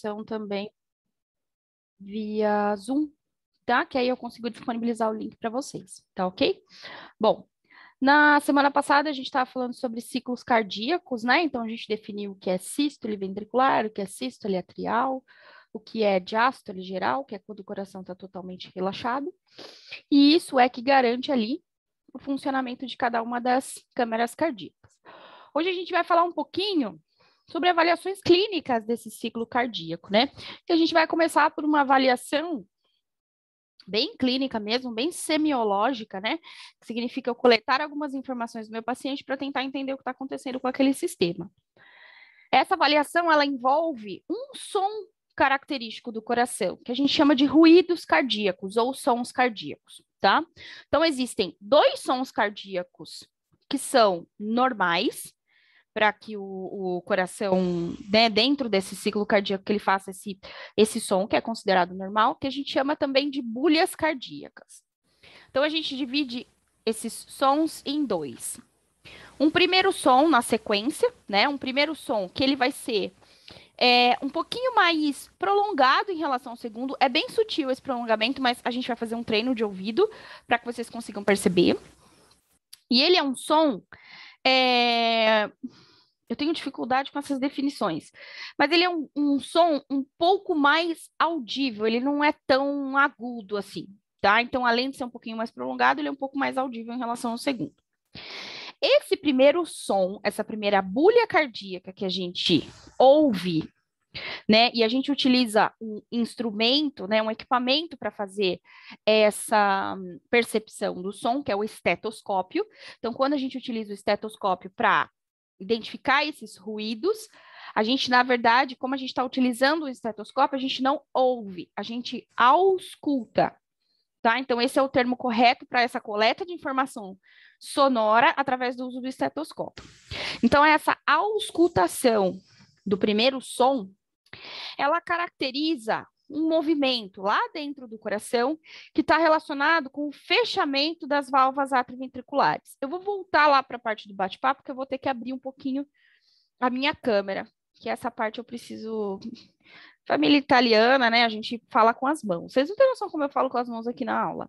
avaliação também via Zoom, tá? Que aí eu consigo disponibilizar o link para vocês, tá ok? Bom, na semana passada a gente estava falando sobre ciclos cardíacos, né? Então a gente definiu o que é sístole ventricular, o que é sístole atrial, o que é diástole geral, que é quando o coração está totalmente relaxado. E isso é que garante ali o funcionamento de cada uma das câmeras cardíacas. Hoje a gente vai falar um pouquinho sobre avaliações clínicas desse ciclo cardíaco, né? E a gente vai começar por uma avaliação bem clínica mesmo, bem semiológica, né? Que significa eu coletar algumas informações do meu paciente para tentar entender o que está acontecendo com aquele sistema. Essa avaliação, ela envolve um som característico do coração, que a gente chama de ruídos cardíacos ou sons cardíacos, tá? Então, existem dois sons cardíacos que são normais, para que o coração, né, dentro desse ciclo cardíaco, que ele faça esse som, que é considerado normal, que a gente chama também de bulhas cardíacas. Então, a gente divide esses sons em dois. Um primeiro som na sequência, né? Um primeiro som que ele vai ser um pouquinho mais prolongado em relação ao segundo. É bem sutil esse prolongamento, mas a gente vai fazer um treino de ouvido para que vocês consigam perceber. E ele é um som... Eu tenho dificuldade com essas definições, mas ele é um som um pouco mais audível, ele não é tão agudo assim, tá? Então, além de ser um pouquinho mais prolongado, ele é um pouco mais audível em relação ao segundo. Esse primeiro som, essa primeira bulha cardíaca que a gente ouve, né? E a gente utiliza um instrumento, né, um equipamento para fazer essa percepção do som, que é o estetoscópio. Então, quando a gente utiliza o estetoscópio para identificar esses ruídos, a gente, na verdade, como a gente está utilizando o estetoscópio, a gente não ouve, a gente ausculta, tá? Então, esse é o termo correto para essa coleta de informação sonora através do uso do estetoscópio. Então, essa auscultação do primeiro som, ela caracteriza um movimento lá dentro do coração que está relacionado com o fechamento das válvulas atrioventriculares. Eu vou voltar lá para a parte do bate-papo, porque eu vou ter que abrir um pouquinho a minha câmera, que essa parte eu preciso... Família italiana, né? A gente fala com as mãos. Vocês não têm noção como eu falo com as mãos aqui na aula.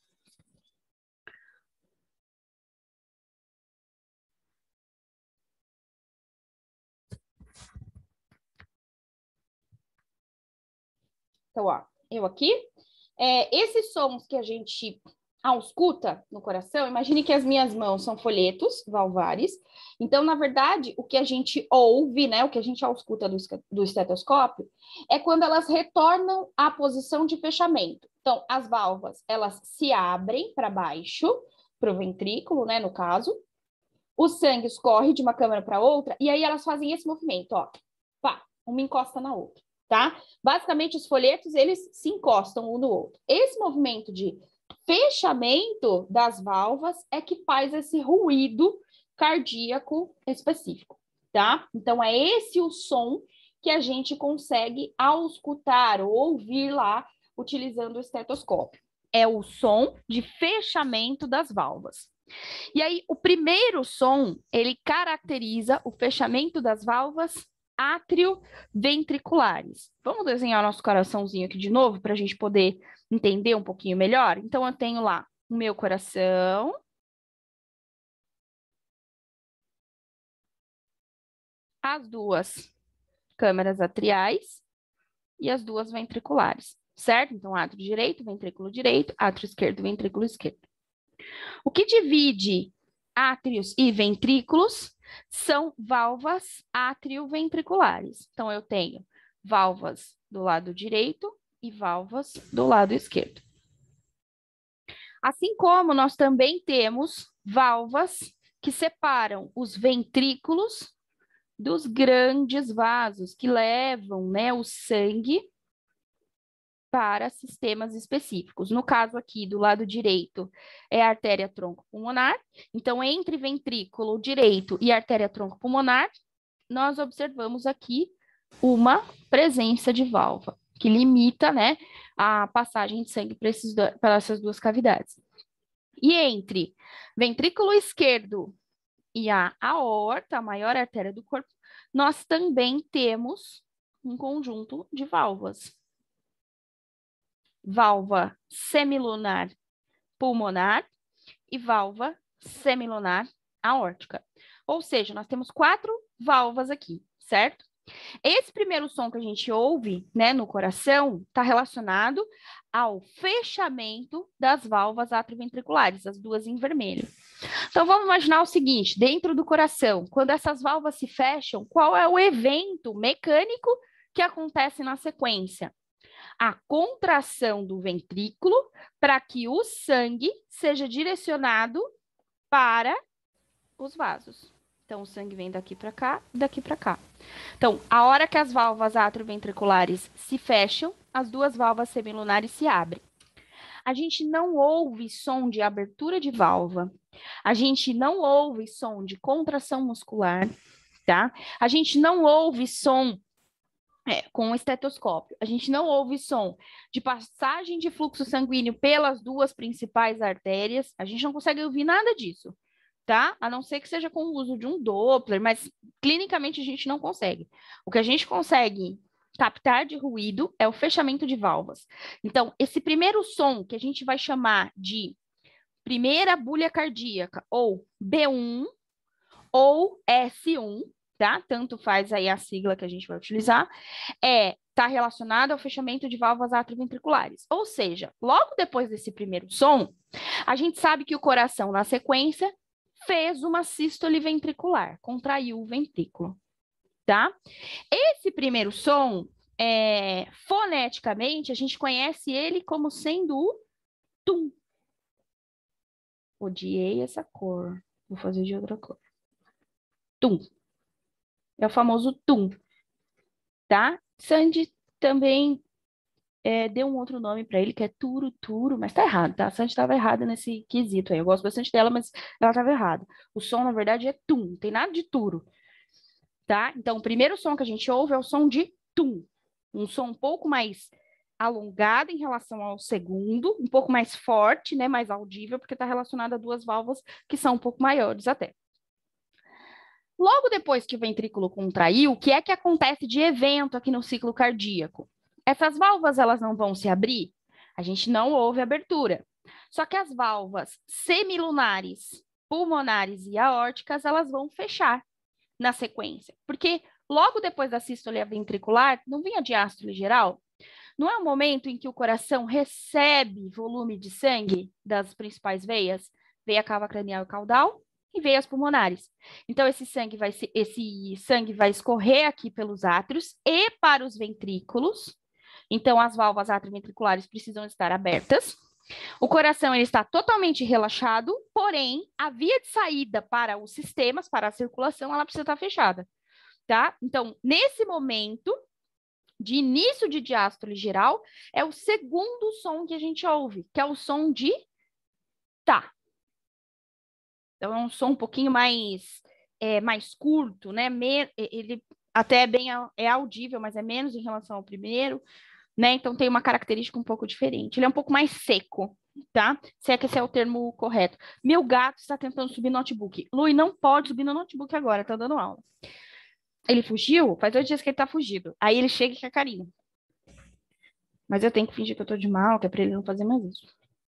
Então, ó, eu aqui. Esses sons que a gente ausculta no coração, imagine que as minhas mãos são folhetos valvares. Então, na verdade, o que a gente ouve, né, o que a gente ausculta do estetoscópio, é quando elas retornam à posição de fechamento. Então, as válvulas, elas se abrem para baixo, para o ventrículo, né, no caso. O sangue escorre de uma câmara para outra, e aí elas fazem esse movimento, ó. Pá, uma encosta na outra, tá? Basicamente, os folhetos, eles se encostam um no outro. Esse movimento de fechamento das válvulas é que faz esse ruído cardíaco específico, tá? Então, é esse o som que a gente consegue auscultar ou ouvir lá utilizando o estetoscópio. É o som de fechamento das válvulas. E aí, o primeiro som, ele caracteriza o fechamento das válvulas atrioventriculares. Vamos desenhar o nosso coraçãozinho aqui de novo, para a gente poder entender um pouquinho melhor? Então, eu tenho lá o meu coração, as duas câmeras atriais e as duas ventriculares, certo? Então, átrio direito, átrio esquerdo, ventrículo esquerdo. O que divide átrios e ventrículos são válvulas atrioventriculares. Então, eu tenho válvulas do lado direito e válvulas do lado esquerdo. Assim como nós também temos válvulas que separam os ventrículos dos grandes vasos que levam, né, o sangue para sistemas específicos. No caso aqui, do lado direito, é a artéria tronco-pulmonar. Então, entre ventrículo direito e artéria tronco-pulmonar, nós observamos aqui uma presença de válvula, que limita, né, a passagem de sangue para essas duas cavidades. E entre ventrículo esquerdo e a aorta, a maior artéria do corpo, nós também temos um conjunto de válvulas. Válvula semilunar pulmonar e válvula semilunar aórtica. Ou seja, nós temos 4 válvulas aqui, certo? Esse primeiro som que a gente ouve, né, no coração, está relacionado ao fechamento das válvulas atrioventriculares, as duas em vermelho. Então, vamos imaginar o seguinte, dentro do coração, quando essas válvulas se fecham, qual é o evento mecânico que acontece na sequência? A contração do ventrículo para que o sangue seja direcionado para os vasos. Então, o sangue vem daqui para cá e daqui para cá. Então, a hora que as válvulas atrioventriculares se fecham, as duas válvulas semilunares se abrem. A gente não ouve som de abertura de válvula. A gente não ouve som de contração muscular, tá? A gente não ouve som com o estetoscópio. A gente não ouve som de passagem de fluxo sanguíneo pelas duas principais artérias. A gente não consegue ouvir nada disso, tá? A não ser que seja com o uso de um Doppler, mas clinicamente a gente não consegue. O que a gente consegue captar de ruído é o fechamento de válvulas. Então, esse primeiro som que a gente vai chamar de primeira bulha cardíaca, ou B1, ou S1, tá? Tanto faz aí a sigla que a gente vai utilizar, tá relacionado ao fechamento de válvulas atrioventriculares. Ou seja, logo depois desse primeiro som, a gente sabe que o coração, na sequência, fez uma sístole ventricular, contraiu o ventrículo, tá? Esse primeiro som, foneticamente, a gente conhece ele como sendo o tum. Odiei essa cor, vou fazer de outra cor. Tum. É o famoso tum, tá? Sandy também deu um outro nome para ele, que é turo, mas tá errado, tá? A Sandy estava errada nesse quesito aí. Eu gosto bastante dela, mas ela estava errada. O som, na verdade, é tum, não tem nada de turo, tá? Então, o primeiro som que a gente ouve é o som de tum. Um som um pouco mais alongado em relação ao segundo, um pouco mais forte, né? Mais audível, porque está relacionado a duas válvulas que são um pouco maiores até. Logo depois que o ventrículo contraiu, o que é que acontece de evento aqui no ciclo cardíaco? Essas válvulas, elas não vão se abrir? A gente não ouve abertura. Só que as válvulas semilunares, pulmonares e aórticas, elas vão fechar na sequência. Porque logo depois da sístole ventricular, não vem a diástole geral? Não é o momento em que o coração recebe volume de sangue das principais veias? Veia cava cranial e caudal, e veias pulmonares. Então, esse sangue vai escorrer aqui pelos átrios e para os ventrículos. Então, as válvulas atrioventriculares precisam estar abertas. O coração ele está totalmente relaxado, porém, a via de saída para os sistemas, para a circulação, ela precisa estar fechada, tá? Então, nesse momento de início de diástole geral, é o segundo som que a gente ouve, que é o som de tá. Então, é um som um pouquinho mais curto, né? Ele até é audível, mas é menos em relação ao primeiro, né? Então, tem uma característica um pouco diferente. Ele é um pouco mais seco, tá? Se é que esse é o termo correto. Meu gato está tentando subir no notebook. Lui, não pode subir no notebook agora, tá dando aula. Ele fugiu? Faz 8 dias que ele tá fugido. Aí ele chega e quer carinho. Mas eu tenho que fingir que eu tô de mal, que é pra ele não fazer mais isso.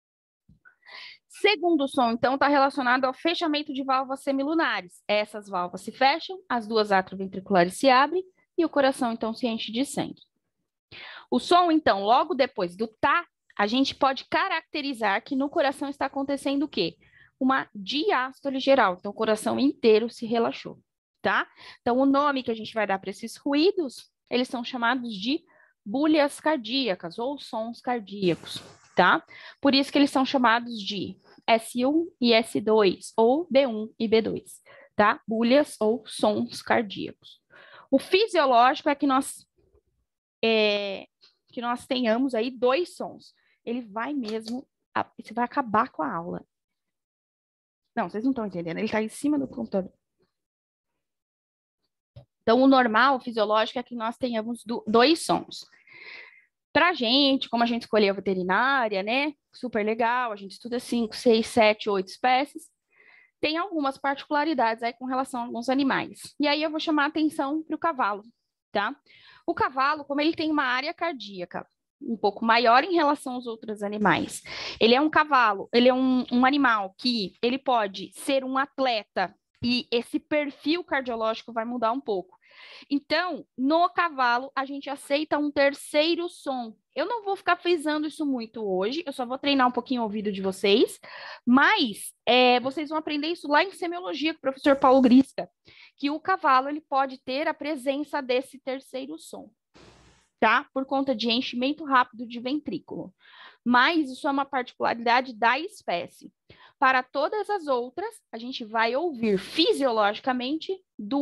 Segundo som, então, está relacionado ao fechamento de válvulas semilunares. Essas válvulas se fecham, as duas atrioventriculares se abrem e o coração, então, se enche de sangue. O som, então, logo depois do tá, a gente pode caracterizar que no coração está acontecendo o quê? Uma diástole geral. Então, o coração inteiro se relaxou, tá? Então, o nome que a gente vai dar para esses ruídos, eles são chamados de bulhas cardíacas ou sons cardíacos, tá? Por isso que eles são chamados de S1 e S2, ou B1 e B2, tá? Bulhas ou sons cardíacos. O fisiológico é que nós tenhamos aí 2 sons. Ele vai mesmo, você vai acabar com a aula. Não, vocês não estão entendendo, ele está em cima do computador. Então, o normal, o fisiológico, é que nós tenhamos 2 sons. Pra gente, como a gente escolheu a veterinária, né? Super legal, a gente estuda 5, 6, 7, 8 espécies. Tem algumas particularidades aí com relação a alguns animais. E aí eu vou chamar a atenção para o cavalo, tá? O cavalo, como ele tem uma área cardíaca um pouco maior em relação aos outros animais, ele é um cavalo, ele é um animal que ele pode ser um atleta e esse perfil cardiológico vai mudar um pouco. Então, no cavalo, a gente aceita um terceiro som. Eu não vou ficar frisando isso muito hoje, eu só vou treinar um pouquinho o ouvido de vocês, mas vocês vão aprender isso lá em semiologia com o professor Paulo Grisca, que o cavalo ele pode ter a presença desse terceiro som, tá? Por conta de enchimento rápido de ventrículo. Mas isso é uma particularidade da espécie. Para todas as outras, a gente vai ouvir fisiologicamente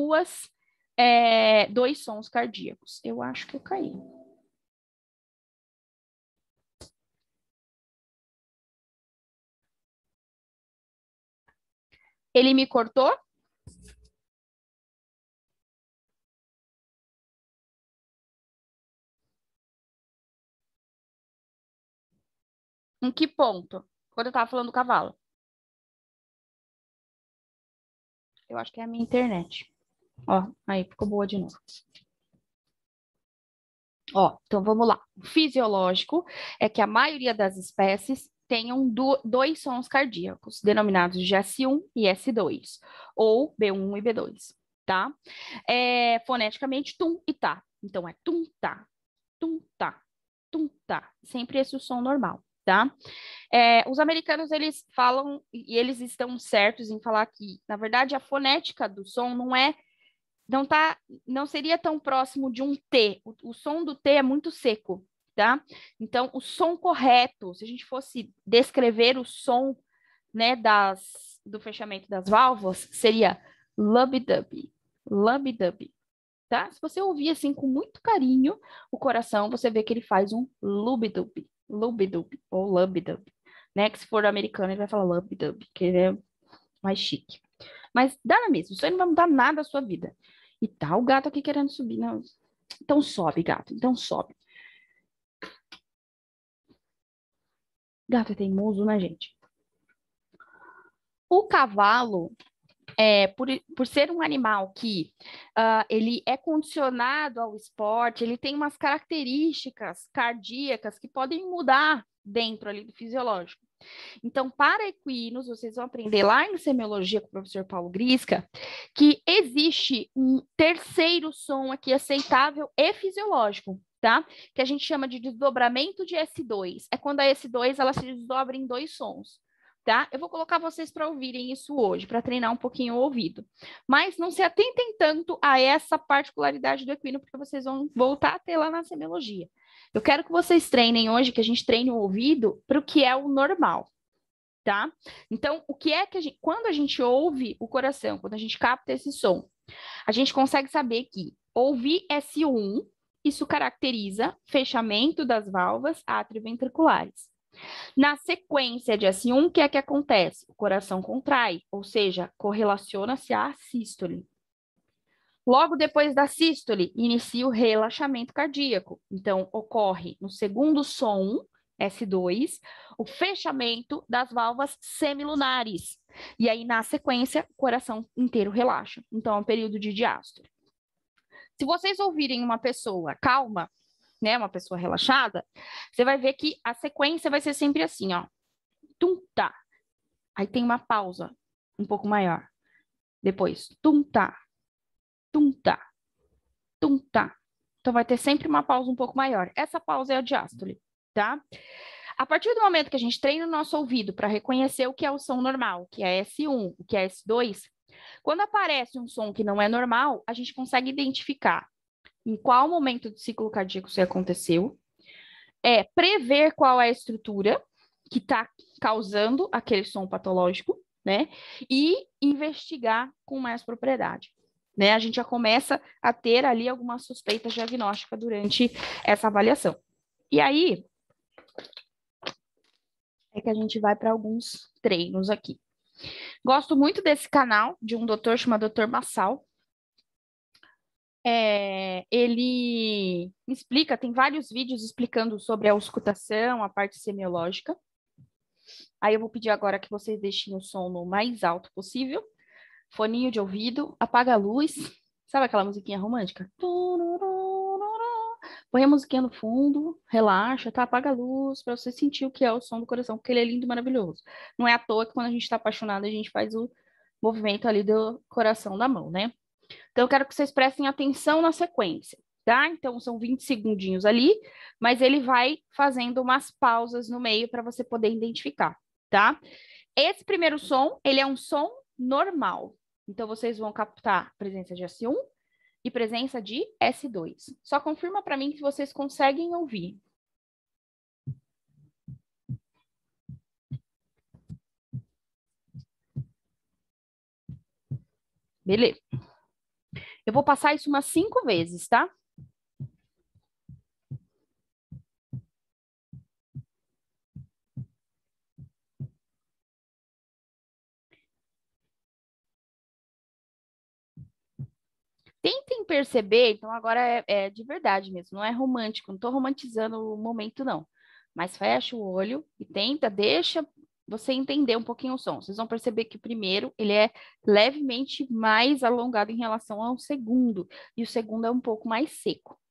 dois sons cardíacos. Eu acho que eu caí. Ele me cortou? Em que ponto? Quando eu estava falando do cavalo. Eu acho que é a minha internet. Ó, aí ficou boa de novo. Ó, então vamos lá. O fisiológico é que a maioria das espécies tenham dois sons cardíacos, denominados de S1 e S2, ou B1 e B2, tá? Foneticamente, tum e tá. Então é tum, tá, tum, tá, tum, tá. Sempre esse é o som normal, tá? Os americanos, eles falam, e eles estão certos em falar que, na verdade, a fonética do som não seria tão próximo de um T. O som do T é muito seco, tá? Então, o som correto, se a gente fosse descrever o som, né, do fechamento das válvulas, seria lub-dub, lub-dub, tá? Se você ouvir assim com muito carinho o coração, você vê que ele faz um lub-dub, lub-dub ou lub-dub, né? Que se for americano, ele vai falar lub-dub, que ele é mais chique. Mas dá na mesma, isso aí não vai mudar nada na sua vida. E tá o gato aqui querendo subir. Não. Então sobe, gato. Então sobe. Gato é teimoso, né, gente? O cavalo, por ser um animal que ele é condicionado ao esporte, ele tem umas características cardíacas que podem mudar dentro ali do fisiológico. Então, para equinos, vocês vão aprender lá em semiologia com o professor Paulo Grisca, que existe um terceiro som aqui aceitável e fisiológico, tá? Que a gente chama de desdobramento de S2. É quando a S2 ela se desdobra em dois sons. Tá? Eu vou colocar vocês para ouvirem isso hoje, para treinar um pouquinho o ouvido. Mas não se atentem tanto a essa particularidade do equino, porque vocês vão voltar a ter lá na semiologia. Eu quero que vocês treinem hoje, que a gente treine o ouvido para o que é o normal, tá? Então, o que é que quando a gente ouve o coração, quando a gente capta esse som, a gente consegue saber que ouvir S1, isso caracteriza fechamento das válvulas atrioventriculares. Na sequência de S1, o que é que acontece? O coração contrai, ou seja, correlaciona-se à sístole. Logo depois da sístole, inicia o relaxamento cardíaco. Então, ocorre no segundo som, S2, o fechamento das válvulas semilunares. E aí, na sequência, o coração inteiro relaxa. Então, é um período de diástole. Se vocês ouvirem uma pessoa calma, né, uma pessoa relaxada, você vai ver que a sequência vai ser sempre assim, ó. Tum, tá. Aí tem uma pausa um pouco maior. Depois, tum, tá. Tum, tá. Tum, tá. Então, vai ter sempre uma pausa um pouco maior. Essa pausa é a diástole, tá? A partir do momento que a gente treina o nosso ouvido para reconhecer o que é o som normal, o que é S1, o que é S2, quando aparece um som que não é normal, a gente consegue identificar em qual momento do ciclo cardíaco isso aconteceu, prever qual é a estrutura que está causando aquele som patológico, né? E investigar com mais propriedade. Né? A gente já começa a ter ali alguma suspeita diagnóstica durante essa avaliação. E aí é que a gente vai para alguns treinos aqui. Gosto muito desse canal de um doutor chamado Dr. Massal. Ele explica, tem vários vídeos explicando sobre a auscultação, a parte semiológica. Aí eu vou pedir agora que vocês deixem o som no mais alto possível. Foninho de ouvido, apaga a luz. Sabe aquela musiquinha romântica? Põe a musiquinha no fundo, relaxa, tá? Apaga a luz para você sentir o que é o som do coração, porque ele é lindo e maravilhoso. Não é à toa que quando a gente está apaixonado, a gente faz o movimento ali do coração da mão, né? Então, eu quero que vocês prestem atenção na sequência, tá? Então, são 20 segundinhos ali, mas ele vai fazendo umas pausas no meio para você poder identificar, tá? Esse primeiro som, ele é um som normal. Então, vocês vão captar presença de S1 e presença de S2. Só confirma para mim que vocês conseguem ouvir. Beleza. Eu vou passar isso umas 5 vezes, tá? Tentem perceber, então agora é de verdade mesmo, não é romântico, não estou romantizando o momento, não. Mas fecha o olho e tenta, deixa você entender um pouquinho o som. Vocês vão perceber que o primeiro, ele é levemente mais alongado em relação ao segundo, e o segundo é um pouco mais seco.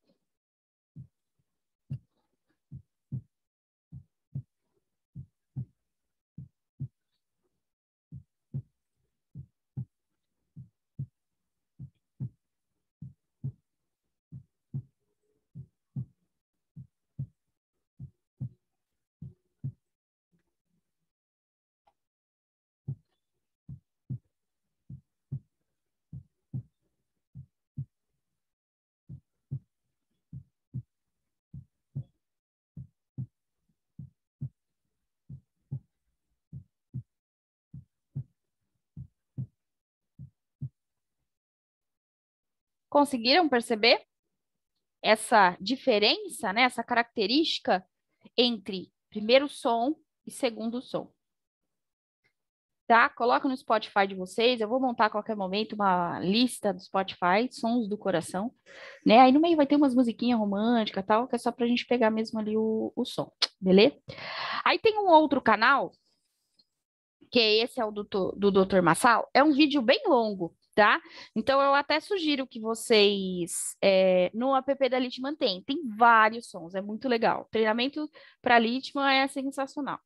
Conseguiram perceber essa diferença, né, essa característica entre primeiro som e segundo som? Tá? Coloca no Spotify de vocês. Eu vou montar a qualquer momento uma lista do Spotify, sons do coração, né? Aí no meio vai ter umas musiquinhas românticas e tal, que é só pra gente pegar mesmo ali o som, beleza? Aí tem um outro canal, que é esse é o do Dr. Massal. É um vídeo bem longo, tá? Então eu até sugiro que vocês no app da Litman tem vários sons, é muito legal. Treinamento para Litman é sensacional.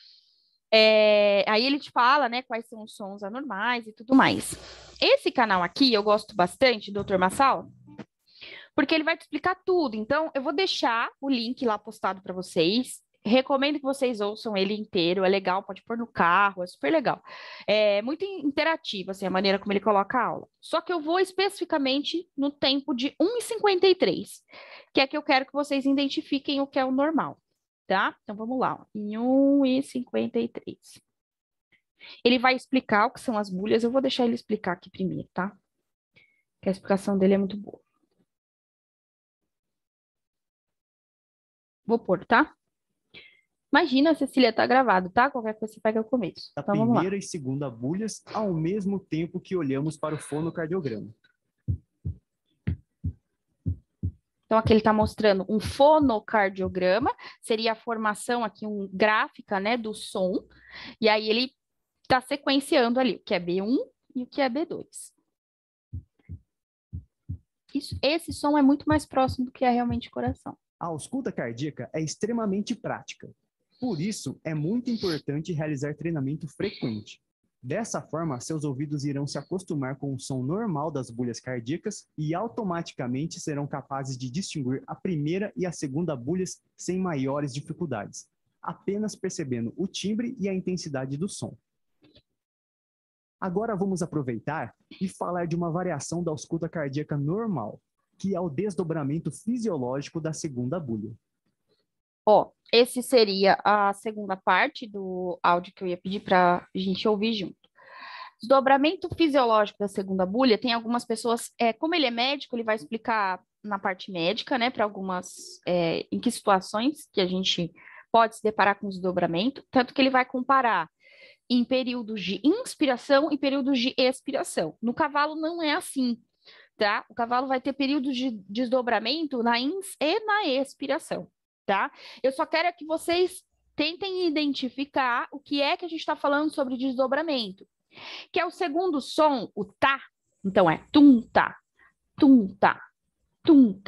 Aí ele te fala, né, quais são os sons anormais e tudo mais. Esse canal aqui eu gosto bastante, Dr. Massal, porque ele vai te explicar tudo. Então, eu vou deixar o link lá postado para vocês. Recomendo que vocês ouçam ele inteiro, é legal, pode pôr no carro, é super legal. É muito interativo, assim, a maneira como ele coloca a aula. Só que eu vou especificamente no tempo de 1:53, que é que eu quero que vocês identifiquem o que é o normal, tá? Então, vamos lá, ó. Em 1:53. Ele vai explicar o que são as bulhas, eu vou deixar ele explicar aqui primeiro, tá? Que a explicação dele é muito boa. Vou pôr, tá? Imagina, Cecília, tá gravado, tá? Qualquer coisa você pega o começo. A Então, vamos lá. primeira e segunda bulhas ao mesmo tempo que olhamos para o fonocardiograma. Então, aqui ele está mostrando um fonocardiograma, seria a formação aqui, gráfica, né, do som. E aí ele está sequenciando ali o que é B1 e o que é B2. Esse som é muito mais próximo do que é realmente coração. A ausculta cardíaca é extremamente prática. Por isso, é muito importante realizar treinamento frequente. Dessa forma, seus ouvidos irão se acostumar com o som normal das bulhas cardíacas e automaticamente serão capazes de distinguir a primeira e a segunda bulhas sem maiores dificuldades, apenas percebendo o timbre e a intensidade do som. Agora vamos aproveitar e falar de uma variação da ausculta cardíaca normal, que é o desdobramento fisiológico da segunda bulha. Ó, esse seria a segunda parte do áudio que eu ia pedir para a gente ouvir junto. Desdobramento fisiológico da segunda bulha, tem algumas pessoas, como ele é médico, ele vai explicar na parte médica, né, para algumas, em que situações que a gente pode se deparar com desdobramento, tanto que ele vai comparar em períodos de inspiração e períodos de expiração. No cavalo não é assim, tá? O cavalo vai ter períodos de desdobramento na ins e na expiração, tá? Eu só quero que vocês tentem identificar o que é que a gente está falando sobre desdobramento, que é o segundo som, o tá. Então é tum tá, tum tá, tum tá.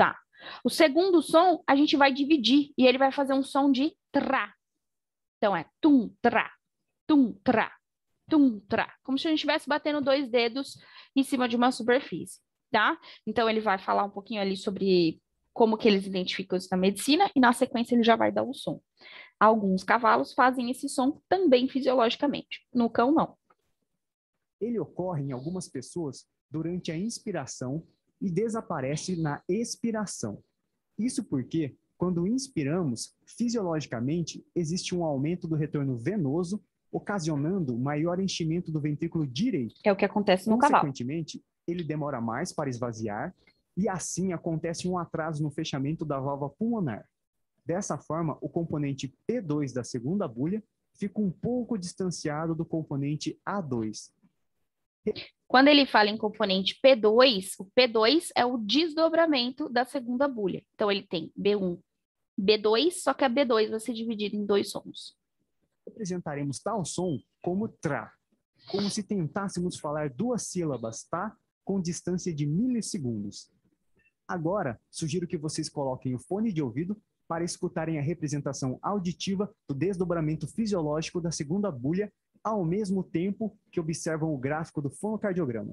O segundo som, a gente vai dividir e ele vai fazer um som de tra. Então, é tum, tra, tum, tra, tum, tra. Como se a gente estivesse batendo 2 dedos em cima de uma superfície, tá? Então, ele vai falar um pouquinho ali sobre como que eles identificam isso na medicina e, na sequência, ele já vai dar o som. Alguns cavalos fazem esse som também fisiologicamente. No cão, não. Ele ocorre em algumas pessoas durante a inspiração e desaparece na expiração. Isso porque, quando inspiramos, fisiologicamente, existe um aumento do retorno venoso, ocasionando maior enchimento do ventrículo direito. É o que acontece no cavalo. Consequentemente, ele demora mais para esvaziar e assim acontece um atraso no fechamento da válvula pulmonar. Dessa forma, o componente P2 da segunda bulha fica um pouco distanciado do componente A2. Quando ele fala em componente P2, o P2 é o desdobramento da segunda bulha. Então, ele tem B1, B2, só que a B2 vai ser dividida em 2 sons. Representaremos tal som como tra, como se tentássemos falar 2 sílabas tá, com distância de milissegundos. Agora, sugiro que vocês coloquem o fone de ouvido para escutarem a representação auditiva do desdobramento fisiológico da segunda bulha, ao mesmo tempo que observam o gráfico do fonocardiograma.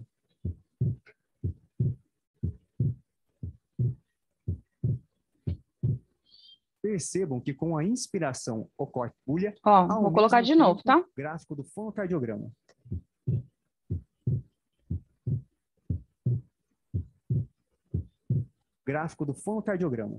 Percebam que com a inspiração ocorre bulha. Ó, vou colocar de novo, tá? Gráfico do fonocardiograma. Gráfico do fonocardiograma.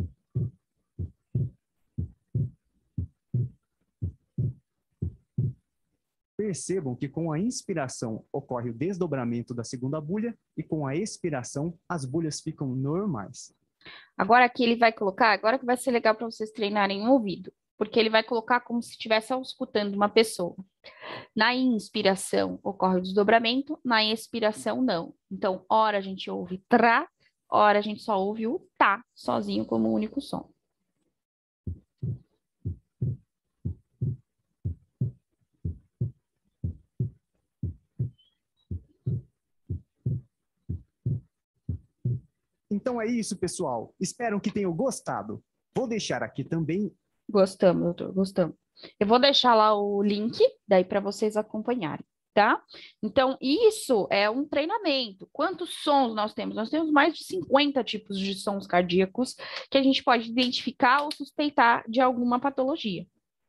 Percebam que com a inspiração ocorre o desdobramento da segunda bulha e com a expiração as bulhas ficam normais. Agora aqui ele vai colocar, agora que vai ser legal para vocês treinarem o ouvido, porque ele vai colocar como se estivesse escutando uma pessoa. Na inspiração ocorre o desdobramento, na expiração não. Então, ora a gente ouve tra, ora a gente só ouve o tá, sozinho como um único som. Então é isso, pessoal. Espero que tenham gostado. Vou deixar aqui também... Gostamos, doutor, gostamos. Eu vou deixar lá o link, daí para vocês acompanharem, tá? Então, isso é um treinamento. Quantos sons nós temos? Nós temos mais de 50 tipos de sons cardíacos que a gente pode identificar ou suspeitar de alguma patologia.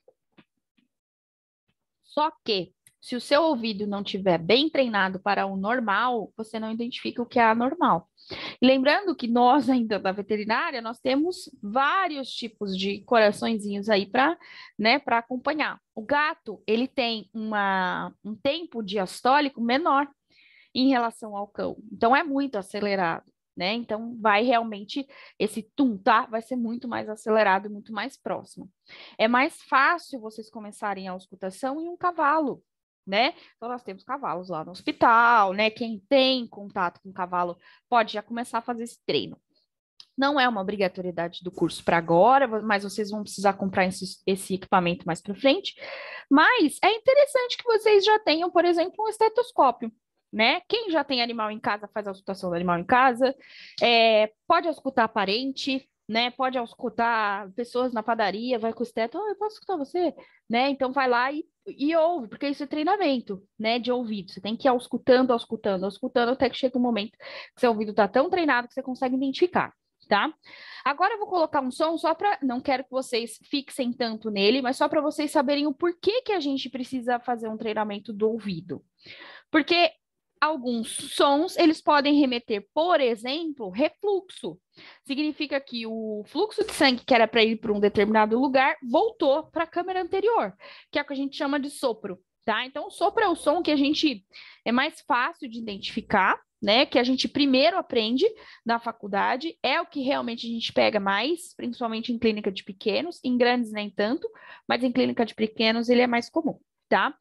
Só que, se o seu ouvido não estiver bem treinado para o normal, você não identifica o que é anormal. E lembrando que nós, ainda da veterinária, nós temos vários tipos de coraçõezinhos aí para, né, para acompanhar. O gato, ele tem um tempo diastólico menor em relação ao cão. Então, é muito acelerado, né? Então, vai realmente, esse tum-tá vai ser muito mais acelerado, muito mais próximo. É mais fácil vocês começarem a auscultação em um cavalo, né? Então, nós temos cavalos lá no hospital, né? Quem tem contato com o cavalo pode já começar a fazer esse treino. Não é uma obrigatoriedade do curso para agora, mas vocês vão precisar comprar esse equipamento mais para frente. Mas é interessante que vocês já tenham, por exemplo, um estetoscópio, né? Quem já tem animal em casa faz a auscultação do animal em casa, pode auscultar parente, né? Pode auscultar pessoas na padaria, vai com o esteto, eu posso escutar você, né? Então vai lá e ouve, porque isso é treinamento, né? De ouvido. Você tem que ir auscultando, auscultando, auscultando, até que chega um momento que seu ouvido está tão treinado que você consegue identificar, tá? Agora eu vou colocar um som só para, não quero que vocês fixem tanto nele, mas só para vocês saberem o porquê que a gente precisa fazer um treinamento do ouvido. Porque alguns sons, eles podem remeter, por exemplo, refluxo. Significa que o fluxo de sangue que era para ir para um determinado lugar voltou para a câmara anterior, que é o que a gente chama de sopro, tá? Então, o sopro é o som que a gente é mais fácil de identificar, né? Que a gente primeiro aprende na faculdade, é o que realmente a gente pega mais, principalmente em clínica de pequenos, em grandes nem tanto, mas em clínica de pequenos ele é mais comum, tá?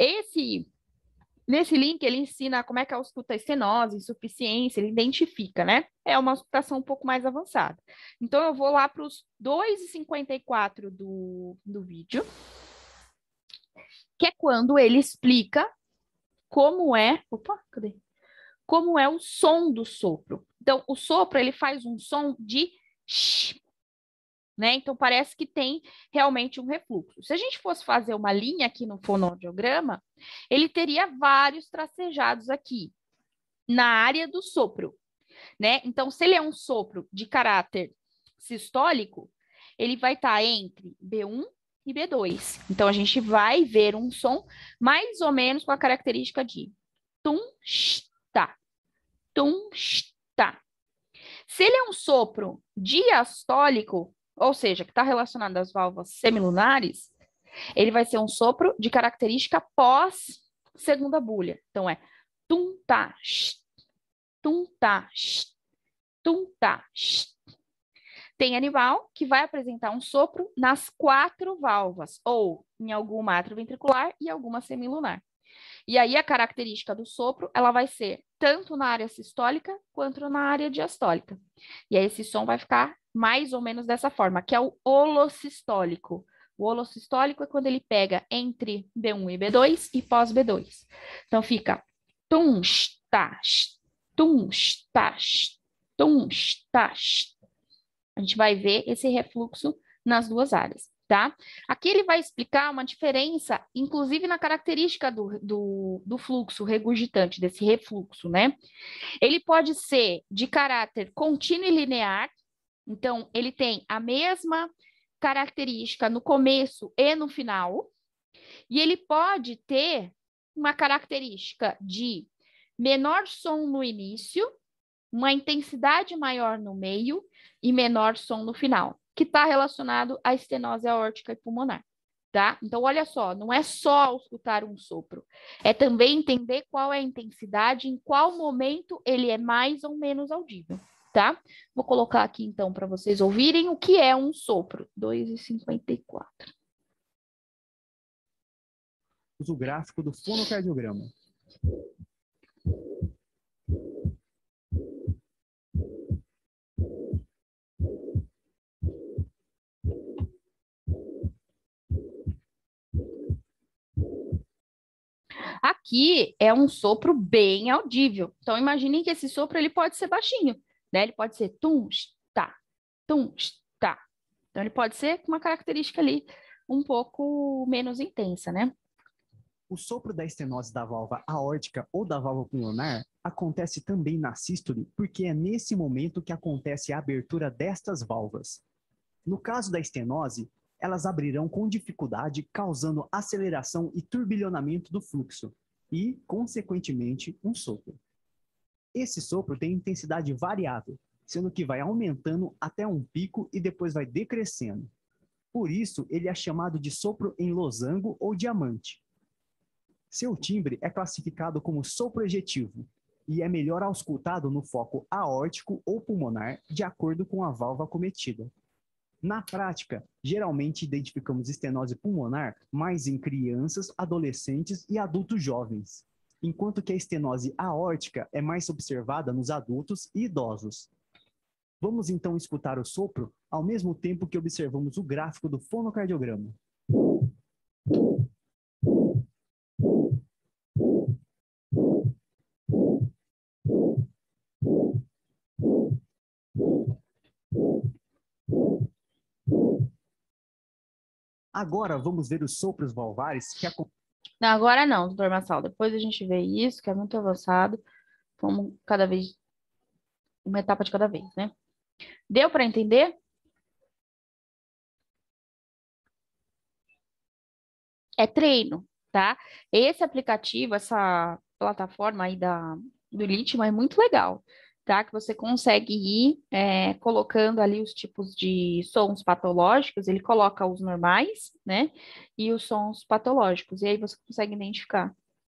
Nesse link, ele ensina como é que ausculta estenose, insuficiência, ele identifica, né? É uma auscultação um pouco mais avançada. Então, eu vou lá para os 2,54 do vídeo, que é quando ele explica como é... Opa, cadê? Como é o som do sopro. Então, o sopro, ele faz um som de sh, né? Então, parece que tem realmente um refluxo. Se a gente fosse fazer uma linha aqui no fonoaudiograma, ele teria vários tracejados aqui, na área do sopro, né? Então, se ele é um sopro de caráter sistólico, ele vai estar entre B1 e B2. Então, a gente vai ver um som mais ou menos com a característica de tum, tá, tum, tá. Se ele é um sopro diastólico, ou seja, que está relacionado às válvulas semilunares, ele vai ser um sopro de característica pós segunda bulha. Então, é tum, tá, tum, tá, tum, tá. Tem animal que vai apresentar um sopro nas 4 válvulas, ou em alguma atrioventricular e alguma semilunar. E aí a característica do sopro, ela vai ser tanto na área sistólica quanto na área diastólica. E aí esse som vai ficar mais ou menos dessa forma, que é o holossistólico. O holossistólico é quando ele pega entre B1 e B2 e pós B2. Então fica tum, tash, tum, tash, tum, tash. A gente vai ver esse refluxo nas 2 áreas, tá? Aqui ele vai explicar uma diferença, inclusive na característica do fluxo regurgitante, desse refluxo, né? Ele pode ser de caráter contínuo e linear, então ele tem a mesma característica no começo e no final, e ele pode ter uma característica de menor som no início, uma intensidade maior no meio e menor som no final, que está relacionado à estenose aórtica e pulmonar, tá? Então, olha só, não é só escutar um sopro, é também entender qual é a intensidade, em qual momento ele é mais ou menos audível, tá? Vou colocar aqui, então, para vocês ouvirem o que é um sopro. 2,54. Usa o gráfico do fonocardiograma. Aqui é um sopro bem audível. Então, imaginem que esse sopro ele pode ser baixinho, né? Ele pode ser tum, tá, tum, tá. Então, ele pode ser com uma característica ali um pouco menos intensa, né? O sopro da estenose da válvula aórtica ou da válvula pulmonar acontece também na sístole, porque é nesse momento que acontece a abertura destas válvulas. No caso da estenose, elas abrirão com dificuldade, causando aceleração e turbilhonamento do fluxo e, consequentemente, um sopro. Esse sopro tem intensidade variável, sendo que vai aumentando até um pico e depois vai decrescendo. Por isso, ele é chamado de sopro em losango ou diamante. Seu timbre é classificado como sopro ejetivo e é melhor auscultado no foco aórtico ou pulmonar, de acordo com a válvula acometida. Na prática, geralmente identificamos estenose pulmonar mais em crianças, adolescentes e adultos jovens, enquanto que a estenose aórtica é mais observada nos adultos e idosos. Vamos então escutar o sopro ao mesmo tempo que observamos o gráfico do fonocardiograma. Agora vamos ver os sopros valvares que acontecem. Não, agora não, doutor Massal. Depois a gente vê isso, que é muito avançado. Vamos cada vez, uma etapa de cada vez, né? Deu para entender? É treino, tá? Esse aplicativo, essa plataforma aí do Litma é muito legal, tá? Que você consegue ir colocando ali os tipos de sons patológicos, ele coloca os normais, né? E os sons patológicos, e aí você consegue identificar.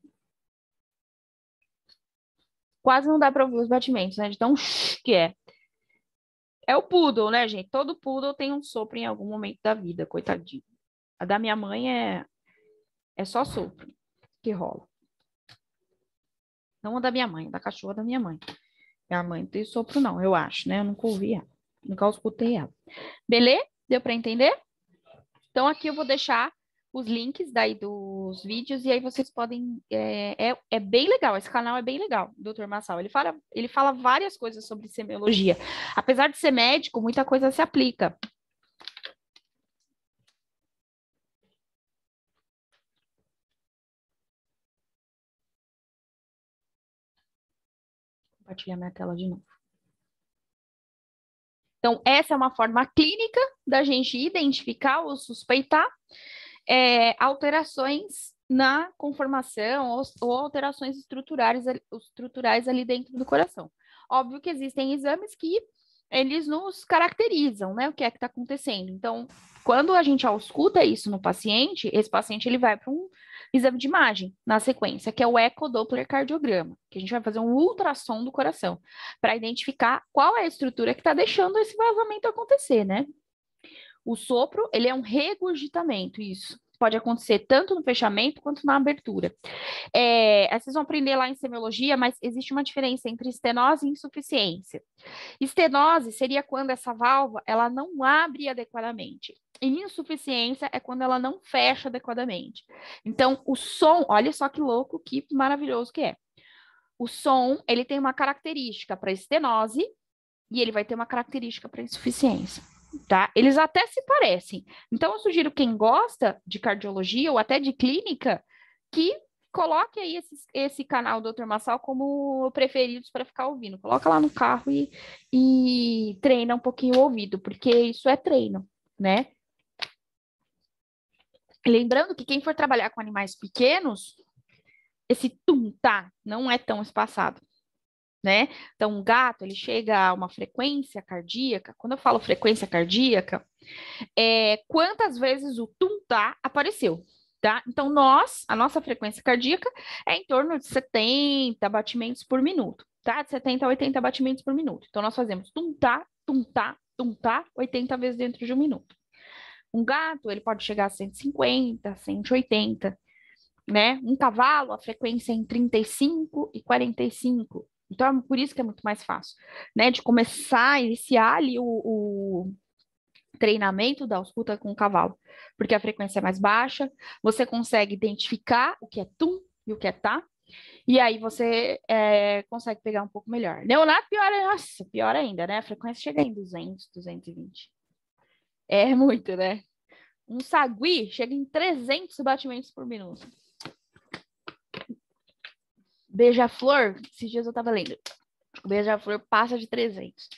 Quase não dá para ouvir os batimentos, né? De tão que é. É o poodle, né, gente? Todo poodle tem um sopro em algum momento da vida, coitadinho. A da minha mãe é só sopro que rola. Não a da minha mãe, da cachorra da minha mãe. Minha mãe não tem sopro, não, eu acho, né? Eu nunca ouvi ela. Nunca escutei ela. Beleza? Deu para entender? Então, aqui eu vou deixar os links daí dos vídeos, e aí vocês podem. É bem legal, esse canal é bem legal, Dr. Massal. Ele fala várias coisas sobre semiologia. Apesar de ser médico, muita coisa se aplica. Vou compartilhar minha tela de novo. Então, essa é uma forma clínica da gente identificar ou suspeitar alterações na conformação ou alterações estruturais ali dentro do coração. Óbvio que existem exames que eles nos caracterizam, né? O que é que está acontecendo. Então, quando a gente ausculta isso no paciente, esse paciente ele vai para um exame de imagem na sequência, que é o ecodopplercardiograma, que a gente vai fazer um ultrassom do coração para identificar qual é a estrutura que está deixando esse vazamento acontecer, né? O sopro, ele é um regurgitamento, isso. Pode acontecer tanto no fechamento quanto na abertura. Vocês vão aprender lá em semiologia, mas existe uma diferença entre estenose e insuficiência. Estenose seria quando essa válvula ela não abre adequadamente. E insuficiência é quando ela não fecha adequadamente. Então, o som, olha só que louco, que maravilhoso que é. O som, ele tem uma característica para estenose e ele vai ter uma característica para insuficiência. Tá? Eles até se parecem. Então, eu sugiro quem gosta de cardiologia ou até de clínica que coloque aí esse canal do Dr. Massal como preferidos para ficar ouvindo. Coloca lá no carro e treina um pouquinho o ouvido, porque isso é treino, né? Lembrando que quem for trabalhar com animais pequenos, esse tum-tá não é tão espaçado. Né? Então, um gato, ele chega a uma frequência cardíaca. Quando eu falo frequência cardíaca, quantas vezes o tum-tá apareceu, tá? Então, a nossa frequência cardíaca é em torno de 70 batimentos por minuto, tá? De 70 a 80 batimentos por minuto. Então, nós fazemos tum-tá, tum-tá, tum-tá, 80 vezes dentro de um minuto. Um gato, ele pode chegar a 150, 180, né? Um cavalo, a frequência é em 35 e 45. Então, é por isso que é muito mais fácil, né? De começar a iniciar ali o treinamento da ausculta com o cavalo, porque a frequência é mais baixa, você consegue identificar o que é tum e o que é tá, e aí você consegue pegar um pouco melhor. Neonato, pior ainda, né? A frequência chega em 200, 220. É muito, né? Um sagui chega em 300 batimentos por minuto. Beija-flor, esses dias eu tava lendo. O beija-flor passa de 300.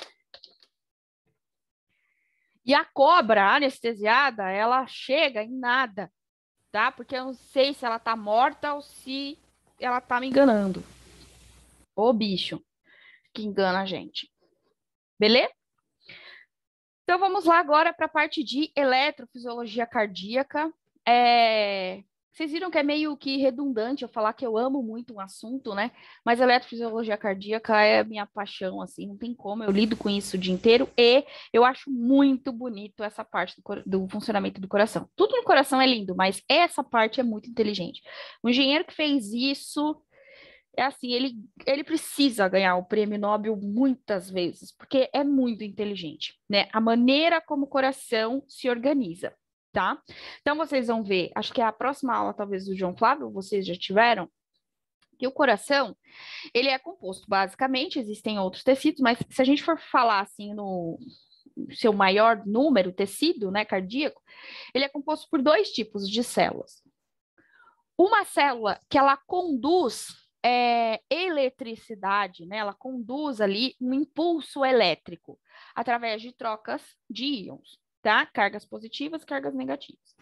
E a cobra anestesiada, ela chega em nada, tá? Porque eu não sei se ela tá morta ou se ela tá me enganando. Ô bicho que engana a gente. Beleza? Então vamos lá agora para a parte de eletrofisiologia cardíaca. Vocês viram que é meio que redundante eu falar que eu amo muito um assunto, né? Mas eletrofisiologia cardíaca é minha paixão, assim, não tem como, eu lido com isso o dia inteiro e eu acho muito bonito essa parte do funcionamento do coração. Tudo no coração é lindo, mas essa parte é muito inteligente. O engenheiro que fez isso, assim, ele precisa ganhar o prêmio Nobel muitas vezes, porque é muito inteligente, né? A maneira como o coração se organiza. Tá? Então, vocês vão ver, acho que é a próxima aula, talvez, do João Flávio, vocês já tiveram, que o coração, ele é composto, basicamente, existem outros tecidos, mas se a gente for falar, assim, no seu maior número, tecido, né, cardíaco, ele é composto por dois tipos de células. Uma célula que ela conduz eletricidade, né, ela conduz ali um impulso elétrico através de trocas de íons. Tá? Cargas positivas, cargas negativas.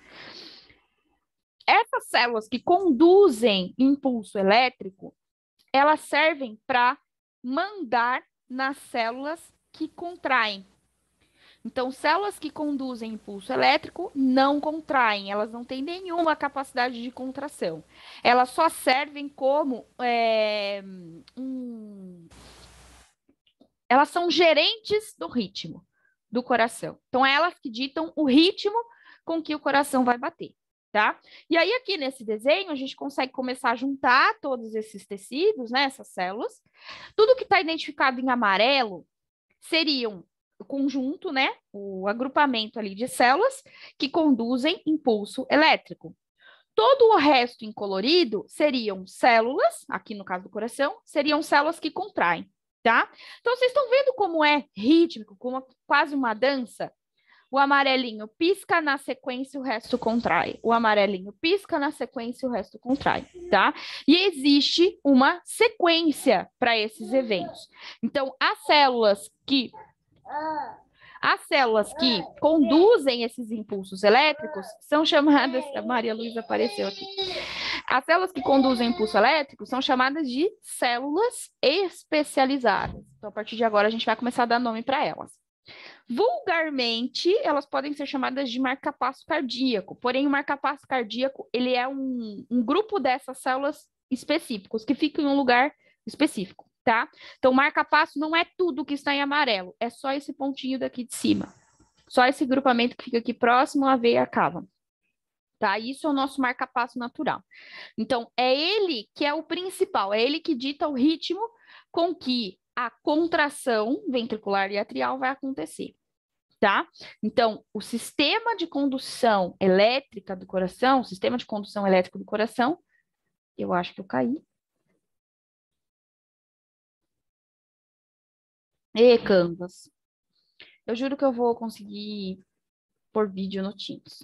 Essas células que conduzem impulso elétrico, elas servem para mandar nas células que contraem. Então, células que conduzem impulso elétrico não contraem, elas não têm nenhuma capacidade de contração. Elas só servem como elas são gerentes do ritmo do coração. Então, é elas que ditam o ritmo com que o coração vai bater, tá? E aí, aqui nesse desenho, a gente consegue começar a juntar todos esses tecidos, né, essas células. Tudo que está identificado em amarelo seriam conjunto, né? O agrupamento ali de células que conduzem impulso elétrico. Todo o resto em colorido seriam células, aqui no caso do coração, seriam células que contraem, tá? Então, vocês estão vendo como é rítmico, como quase uma dança? O amarelinho pisca, na sequência o resto contrai. O amarelinho pisca, na sequência o resto contrai, tá? E existe uma sequência para esses eventos. Então, as células que conduzem esses impulsos elétricos são chamadas... A Maria Luísa apareceu aqui. As células que conduzem impulso elétrico são chamadas de células especializadas. Então, a partir de agora, a gente vai começar a dar nome para elas. Vulgarmente, elas podem ser chamadas de marca-passo cardíaco. Porém, o marca-passo cardíaco, ele é um grupo dessas células específicos, que ficam em um lugar específico, tá? Então, marca-passo não é tudo que está em amarelo, é só esse pontinho daqui de cima. Só esse grupamento que fica aqui próximo à veia cava. Tá? Isso é o nosso marca-passo natural. Então, é ele que é o principal, é ele que dita o ritmo com que a contração ventricular e atrial vai acontecer, tá? Então, o sistema de condução elétrica do coração, eu acho que eu caí. Canvas. Eu juro que eu vou conseguir pôr vídeo no Teams.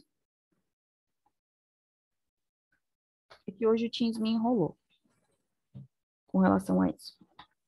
É que hoje o Teams me enrolou com relação a isso.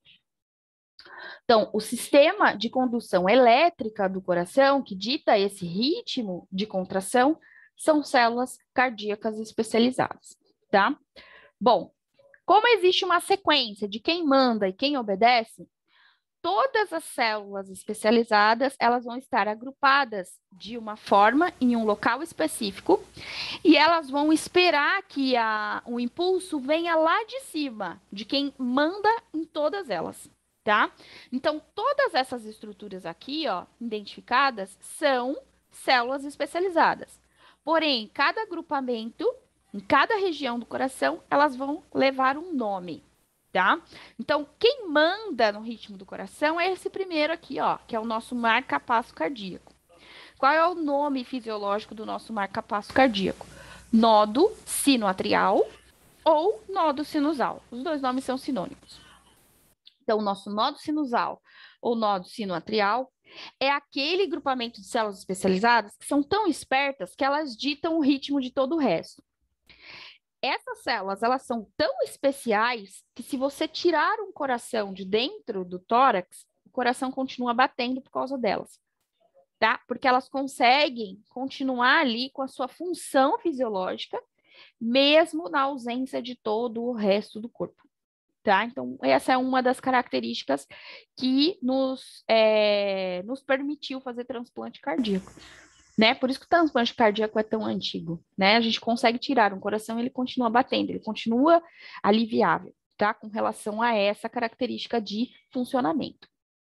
Então, o sistema de condução elétrica do coração, que dita esse ritmo de contração, são células cardíacas especializadas, tá? Bom, como existe uma sequência de quem manda e quem obedece, todas as células especializadas, elas vão estar agrupadas de uma forma em um local específico e elas vão esperar que o impulso venha lá de cima, de quem manda em todas elas, tá? Então, todas essas estruturas aqui, ó, identificadas, são células especializadas. Porém, cada agrupamento, em cada região do coração, elas vão levar um nome, tá? Então, quem manda no ritmo do coração é esse primeiro aqui, ó, que é o nosso marca-passo cardíaco. Qual é o nome fisiológico do nosso marca-passo cardíaco? Nodo sinoatrial ou nodo sinusal. Os dois nomes são sinônimos. Então, o nosso nodo sinusal ou nodo sinoatrial é aquele grupamento de células especializadas que são tão espertas que elas ditam o ritmo de todo o resto. Essas células, elas são tão especiais que se você tirar um coração de dentro do tórax, o coração continua batendo por causa delas, tá? Porque elas conseguem continuar ali com a sua função fisiológica, mesmo na ausência de todo o resto do corpo, tá? Então, essa é uma das características que nos permitiu fazer transplante cardíaco. Né? Por isso que o transplante cardíaco é tão antigo, né? A gente consegue tirar um coração e ele continua batendo, ele continua ali viável, tá? Com relação a essa característica de funcionamento.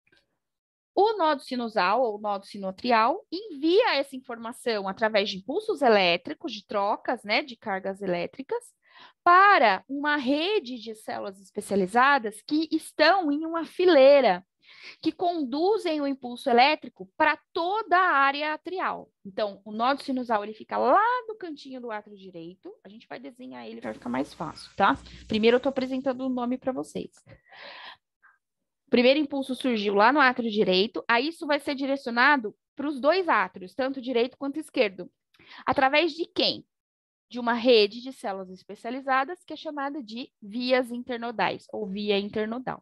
O nodo sinusal ou nodo sinoatrial envia essa informação através de impulsos elétricos, de trocas, né, de cargas elétricas, para uma rede de células especializadas que estão em uma fileira, que conduzem o impulso elétrico para toda a área atrial. Então, o nodo sinusal, ele fica lá no cantinho do átrio direito. A gente vai desenhar ele para ficar mais fácil, tá? Primeiro eu estou apresentando o nome para vocês. O primeiro impulso surgiu lá no átrio direito, aí isso vai ser direcionado para os dois átrios, tanto direito quanto esquerdo. Através de quem? De uma rede de células especializadas que é chamada de vias internodais, ou via internodal.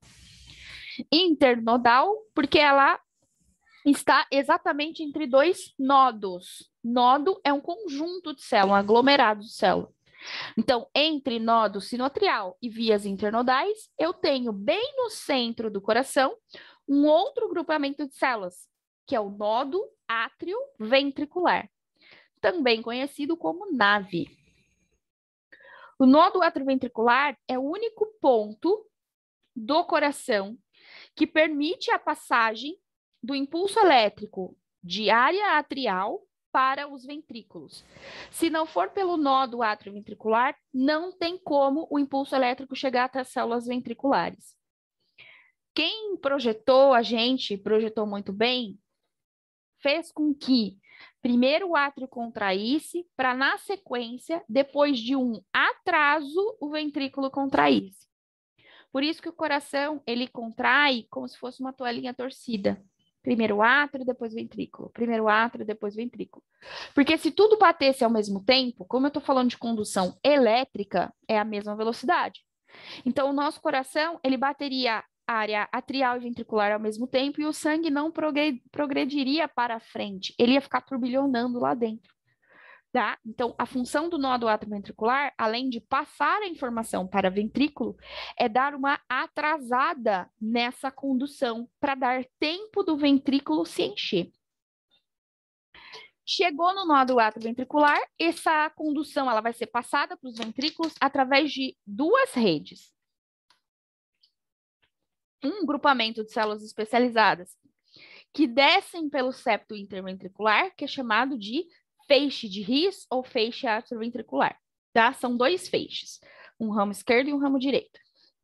Internodal, porque ela está exatamente entre dois nodos. Nodo é um conjunto de células, um aglomerado de células. Então, entre nodo sinoatrial e vias internodais, eu tenho bem no centro do coração um outro grupamento de células, que é o nodo átrio ventricular, também conhecido como nave. O nodo átrio ventricular é o único ponto do coração que permite a passagem do impulso elétrico de área atrial para os ventrículos. Se não for pelo nodo atrioventricular, não tem como o impulso elétrico chegar até as células ventriculares. Quem projetou a gente, projetou muito bem, fez com que primeiro o átrio contraísse, para na sequência, depois de um atraso, o ventrículo contraísse. Por isso que o coração, ele contrai como se fosse uma toalhinha torcida. Primeiro átrio, depois ventrículo. Primeiro átrio, depois ventrículo. Porque se tudo batesse ao mesmo tempo, como eu estou falando de condução elétrica, é a mesma velocidade. Então, o nosso coração, ele bateria a área atrial e ventricular ao mesmo tempo e o sangue não progrediria para frente. Ele ia ficar turbilhonando lá dentro. Tá? Então, a função do nó do átrio ventricular, além de passar a informação para ventrículo, é dar uma atrasada nessa condução para dar tempo do ventrículo se encher. Chegou no nó do átrio ventricular, essa condução ela vai ser passada para os ventrículos através de duas redes. Um grupamento de células especializadas que descem pelo septo interventricular, que é chamado de feixe de His ou feixe atrioventricular, tá? São dois feixes, um ramo esquerdo e um ramo direito.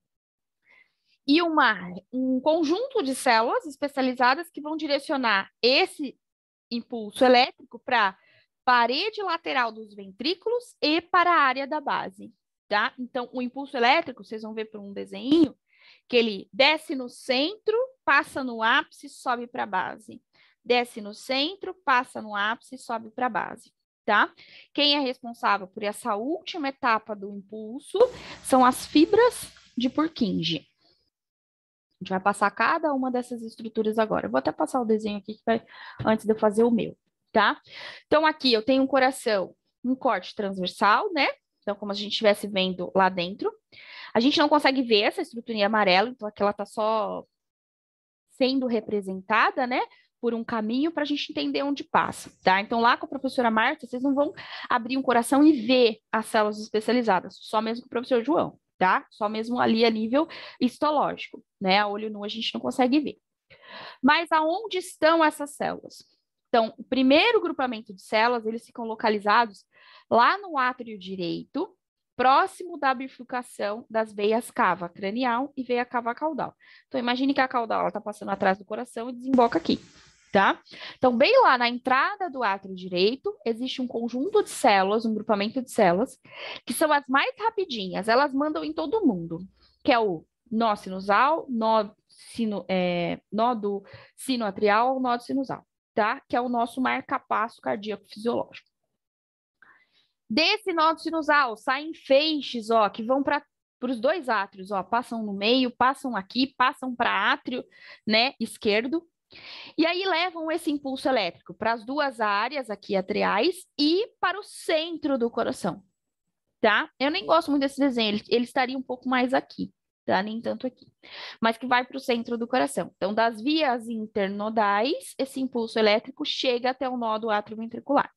E um conjunto de células especializadas que vão direcionar esse impulso elétrico para a parede lateral dos ventrículos e para a área da base, tá? Então, o impulso elétrico, vocês vão ver por um desenho, que ele desce no centro, passa no ápice, sobe para a base. Desce no centro, passa no ápice, sobe para a base, tá? Quem é responsável por essa última etapa do impulso são as fibras de Purkinje. A gente vai passar cada uma dessas estruturas agora. Eu vou até passar o desenho aqui antes de eu fazer o meu, tá? Então, aqui eu tenho um coração, um corte transversal, né? Então, como se a gente estivesse vendo lá dentro. A gente não consegue ver essa estruturinha amarela, então aqui ela está só sendo representada, né? Por um caminho para a gente entender onde passa, tá? Então, lá com a professora Marta, vocês não vão abrir um coração e ver as células especializadas, só mesmo com o professor João, tá? Só mesmo ali a nível histológico, né? A olho nu a gente não consegue ver. Mas aonde estão essas células? Então, o primeiro grupamento de células, eles ficam localizados lá no átrio direito, próximo da bifurcação das veias cava cranial e veia cava caudal. Então, imagine que a caudal está passando atrás do coração e desemboca aqui, tá? Então, bem lá na entrada do átrio direito, existe um conjunto de células, um grupamento de células, que são as mais rapidinhas, elas mandam em todo mundo, que é o nó sinusal, nó do sino atrial, nó do sinusal, tá? Que é o nosso marca-passo cardíaco fisiológico. Desse nó do sinusal saem feixes, ó, que vão para os dois átrios, ó, passam no meio, passam aqui, passam para átrio, né, esquerdo. E aí levam esse impulso elétrico para as duas áreas aqui atriais e para o centro do coração, tá? Eu nem gosto muito desse desenho, ele estaria um pouco mais aqui, tá? Nem tanto aqui. Mas que vai para o centro do coração. Então, das vias internodais, esse impulso elétrico chega até o nó do átrio ventricular.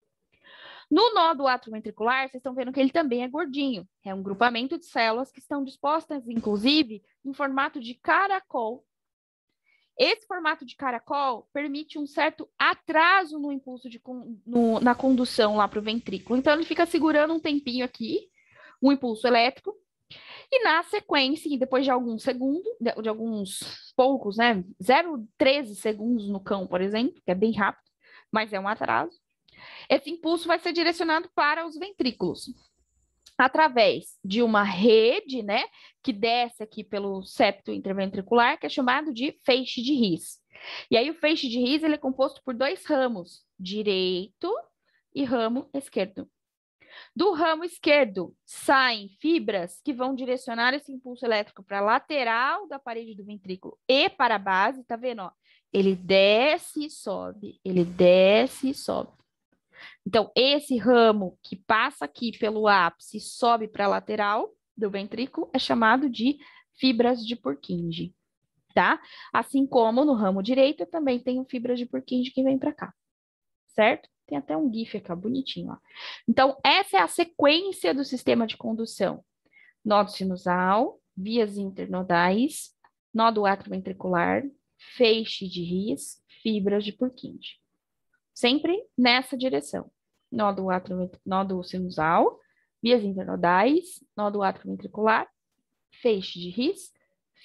No nó do átrio ventricular, vocês estão vendo que ele também é gordinho. É um grupamento de células que estão dispostas, inclusive, em formato de caracol. Esse formato de caracol permite um certo atraso no impulso na condução lá para o ventrículo. Então, ele fica segurando um tempinho aqui, um impulso elétrico, e na sequência, depois de alguns segundos, de alguns poucos, né? 0,13 segundos no cão, por exemplo, que é bem rápido, mas é um atraso. Esse impulso vai ser direcionado para os ventrículos, através de uma rede, né, que desce aqui pelo septo interventricular, que é chamado de feixe de His. E aí o feixe de His, ele é composto por dois ramos, direito e ramo esquerdo. Do ramo esquerdo saem fibras que vão direcionar esse impulso elétrico para a lateral da parede do ventrículo e para a base, tá vendo, ó? Ele desce e sobe, ele desce e sobe. Então, esse ramo que passa aqui pelo ápice e sobe para a lateral do ventrículo é chamado de fibras de Purkinje, tá? Assim como no ramo direito eu também tenho fibras de Purkinje que vem para cá, certo? Tem até um GIF aqui, ó, bonitinho, ó. Então, essa é a sequência do sistema de condução. Nó do sinusal, vias internodais, nó do átrio ventricular, feixe de His, fibras de Purkinje. Sempre nessa direção. Nó do sinusal, vias internodais, nó do átrio ventricular, feixe de His,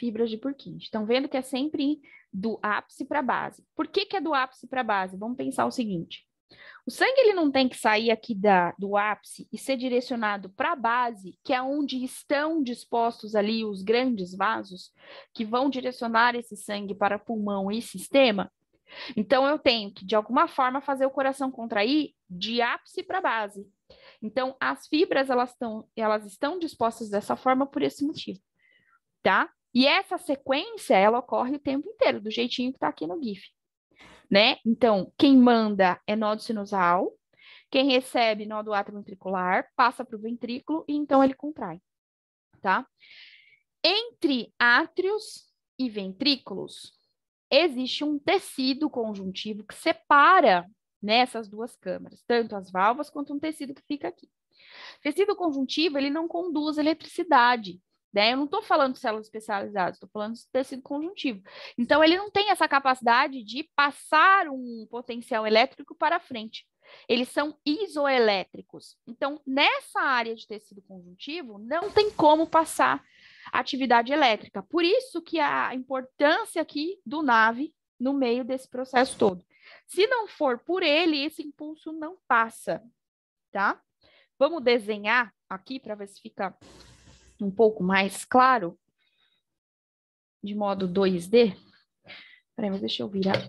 fibras de Purkinje. Estão vendo que é sempre do ápice para a base. Por que que é do ápice para a base? Vamos pensar o seguinte. O sangue ele não tem que sair aqui do ápice e ser direcionado para a base, que é onde estão dispostos ali os grandes vasos que vão direcionar esse sangue para pulmão e sistema. Então, eu tenho que, de alguma forma, fazer o coração contrair de ápice para base. Então, as fibras, elas estão dispostas dessa forma por esse motivo, tá? E essa sequência, ela ocorre o tempo inteiro, do jeitinho que está aqui no GIF, né? Então, quem manda é nódo sinusal, quem recebe nó do átrio ventricular, passa para o ventrículo e então ele contrai, tá? Entre átrios e ventrículos, existe um tecido conjuntivo que separa nessas duas câmaras, tanto as válvulas quanto um tecido que fica aqui. Tecido conjuntivo, ele não conduz eletricidade, né? Eu não estou falando de células especializadas, estou falando de tecido conjuntivo. Então, ele não tem essa capacidade de passar um potencial elétrico para frente. Eles são isoelétricos. Então, nessa área de tecido conjuntivo, não tem como passar atividade elétrica. Por isso que a importância aqui do NAV no meio desse processo todo. Se não for por ele, esse impulso não passa, tá? Vamos desenhar aqui para ver se fica um pouco mais claro, de modo 2D. Peraí, mas deixa eu virar.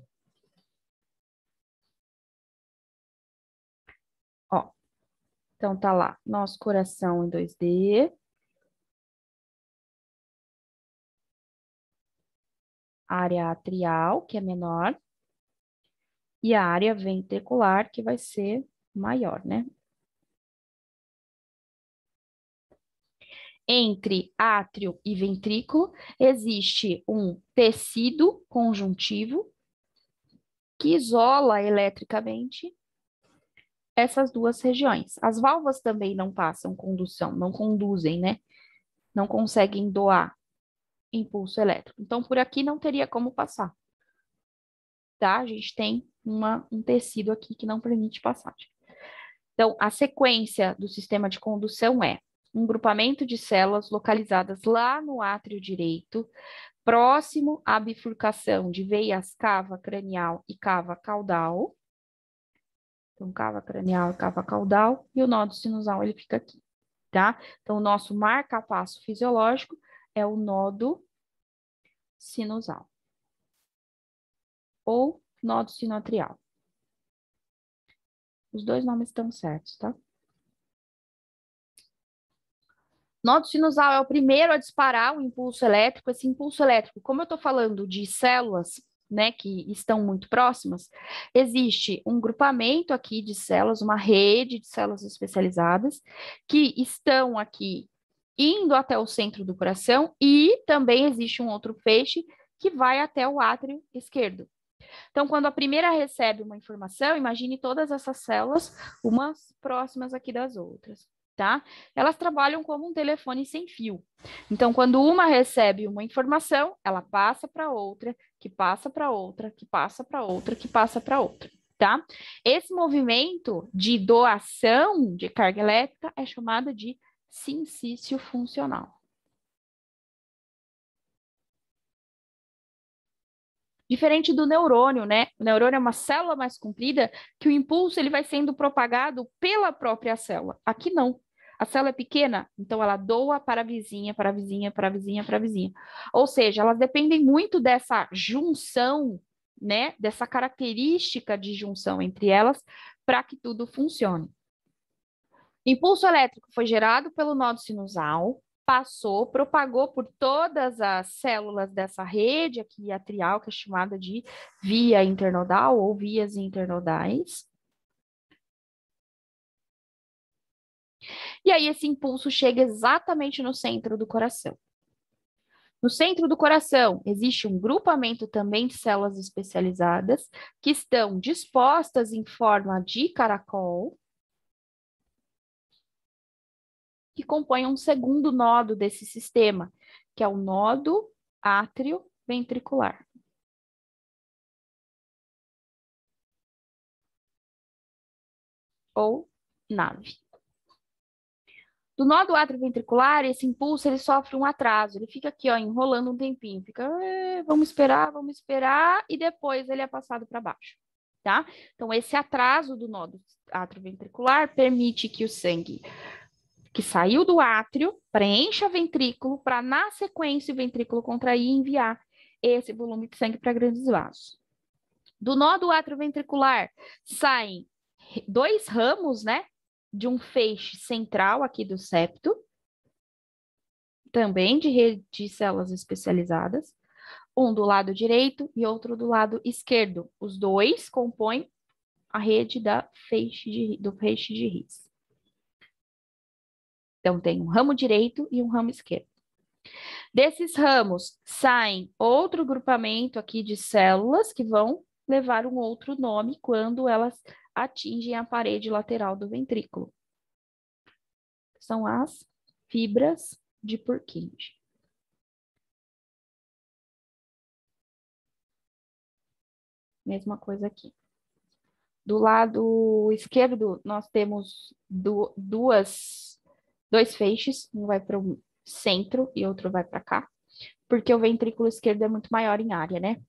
Ó, então tá lá, nosso coração em 2D. Área atrial, que é menor. E a área ventricular, que vai ser maior, né? Entre átrio e ventrículo, existe um tecido conjuntivo que isola eletricamente essas duas regiões. As válvulas também não passam condução, não conduzem, né? Não conseguem doar impulso elétrico. Então, por aqui não teria como passar, tá? A gente tem um tecido aqui que não permite passagem. Então, a sequência do sistema de condução é um grupamento de células localizadas lá no átrio direito, próximo à bifurcação de veias cava cranial e cava caudal. Então, cava cranial e cava caudal, e o nódo sinusal ele fica aqui, tá? Então, o nosso marca-passo fisiológico é o nódo sinusal ou nódo sinoatrial. Os dois nomes estão certos, tá? Nódo sinusal é o primeiro a disparar o impulso elétrico. Esse impulso elétrico, como eu estou falando de células, né, que estão muito próximas, existe um grupamento aqui de células, uma rede de células especializadas que estão aqui indo até o centro do coração e também existe um outro feixe que vai até o átrio esquerdo. Então, quando a primeira recebe uma informação, imagine todas essas células, umas próximas aqui das outras, tá? Elas trabalham como um telefone sem fio. Então, quando uma recebe uma informação, ela passa para outra, que passa para outra, que passa para outra, que passa para outra, tá? Esse movimento de doação de carga elétrica é chamado de sincício funcional. Diferente do neurônio, né? O neurônio é uma célula mais comprida que o impulso ele vai sendo propagado pela própria célula. Aqui não. A célula é pequena, então ela doa para a vizinha, para a vizinha, para a vizinha, para a vizinha. Ou seja, elas dependem muito dessa junção, né? Dessa característica de junção entre elas para que tudo funcione. Impulso elétrico foi gerado pelo nó sinusal, passou, propagou por todas as células dessa rede aqui atrial, que é chamada de via internodal ou vias internodais. E aí esse impulso chega exatamente no centro do coração. No centro do coração existe um grupamento também de células especializadas que estão dispostas em forma de caracol, que compõe um segundo nodo desse sistema, que é o nódo átrio ventricular. Ou NAV. Do nó do átrio ventricular, esse impulso ele sofre um atraso, ele fica aqui, ó, enrolando um tempinho, fica, vamos esperar, e depois ele é passado para baixo, tá? Então, esse atraso do nó do átrio ventricular permite que o sangue que saiu do átrio preencha o ventrículo para, na sequência, o ventrículo contrair e enviar esse volume de sangue para grandes vasos. Do nó do átrio ventricular saem 2 ramos, né? De um feixe central aqui do septo, também de rede de células especializadas, um do lado direito e outro do lado esquerdo. Os dois compõem a rede do feixe de His. Então, tem um ramo direito e um ramo esquerdo. Desses ramos saem outro grupamento aqui de células que vão levar um outro nome quando elas atingem a parede lateral do ventrículo. São as fibras de Purkinje. Mesma coisa aqui. Do lado esquerdo, nós temos dois feixes, um vai para o centro e outro vai para cá, porque o ventrículo esquerdo é muito maior em área, né?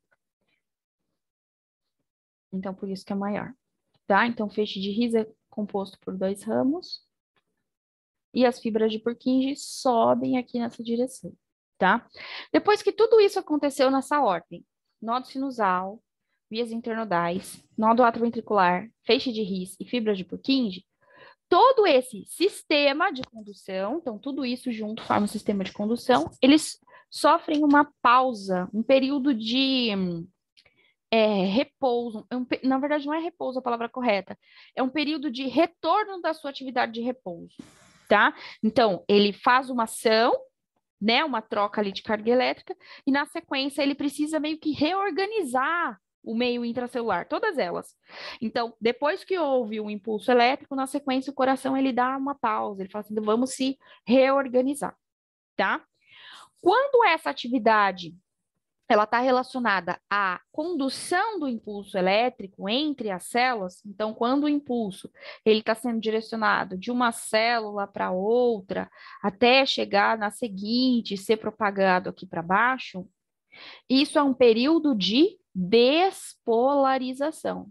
Então, por isso que é maior, tá? Então, o feixe de His é composto por 2 ramos e as fibras de Purkinje sobem aqui nessa direção, tá? Depois que tudo isso aconteceu nessa ordem, nódo sinusal, vias internodais, nódo atrioventricular, feixe de His e fibras de Purkinje, todo esse sistema de condução, então tudo isso junto forma um sistema de condução, eles sofrem uma pausa, um período de repouso, na verdade não é repouso a palavra correta, é um período de retorno da sua atividade de repouso, tá? Então, ele faz uma ação, né, uma troca ali de carga elétrica, e na sequência ele precisa meio que reorganizar o meio intracelular, todas elas. Então, depois que houve um impulso elétrico, na sequência o coração ele dá uma pausa, ele fala assim, vamos se reorganizar, tá? Quando essa atividade ela está relacionada à condução do impulso elétrico entre as células, então quando o impulso ele está sendo direcionado de uma célula para outra, até chegar na seguinte, ser propagado aqui para baixo, isso é um período de despolarização.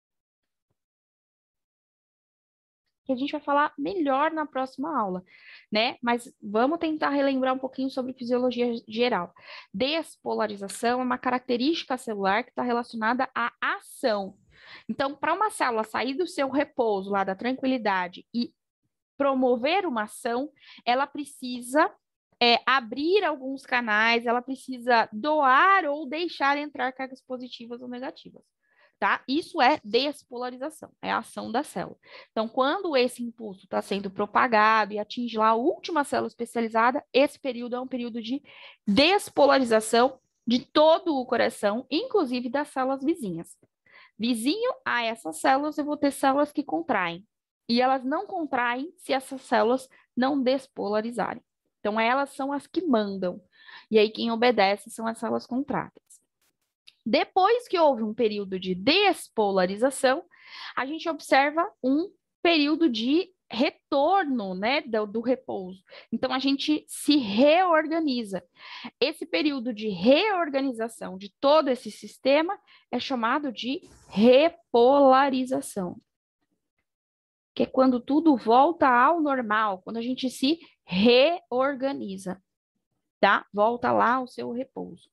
Que a gente vai falar melhor na próxima aula, né? Mas vamos tentar relembrar um pouquinho sobre fisiologia geral. Despolarização é uma característica celular que está relacionada à ação. Então, para uma célula sair do seu repouso, lá da tranquilidade, e promover uma ação, ela precisa abrir alguns canais, ela precisa doar ou deixar entrar cargas positivas ou negativas. Tá? Isso é despolarização, é a ação da célula. Então, quando esse impulso está sendo propagado e atinge lá a última célula especializada, esse período é um período de despolarização de todo o coração, inclusive das células vizinhas. Vizinho a essas células, eu vou ter células que contraem. E elas não contraem se essas células não despolarizarem. Então, elas são as que mandam. E aí, quem obedece são as células contráteis. Depois que houve um período de despolarização, a gente observa um período de retorno, né, do repouso. Então, a gente se reorganiza. Esse período de reorganização de todo esse sistema é chamado de repolarização, que é quando tudo volta ao normal, quando a gente se reorganiza, tá? Volta lá ao seu repouso.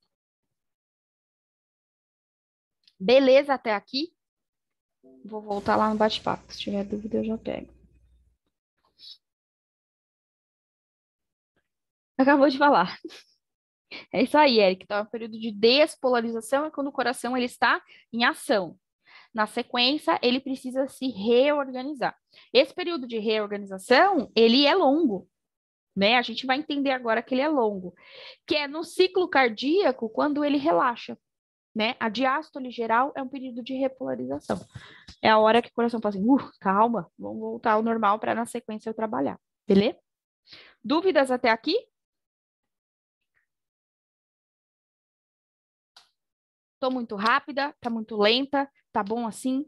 Beleza até aqui? Vou voltar lá no bate-papo. Se tiver dúvida, eu já pego. Acabou de falar. É isso aí, Eric. Então, é um período de despolarização é quando o coração ele está em ação. Na sequência, ele precisa se reorganizar. Esse período de reorganização, ele é longo, né? A gente vai entender agora que ele é longo, que é no ciclo cardíaco quando ele relaxa, né? A diástole geral é um período de repolarização. É a hora que o coração fala assim, calma, vamos voltar ao normal para na sequência eu trabalhar, beleza? Dúvidas até aqui? Tô muito rápida? Tá muito lenta? Tá bom assim?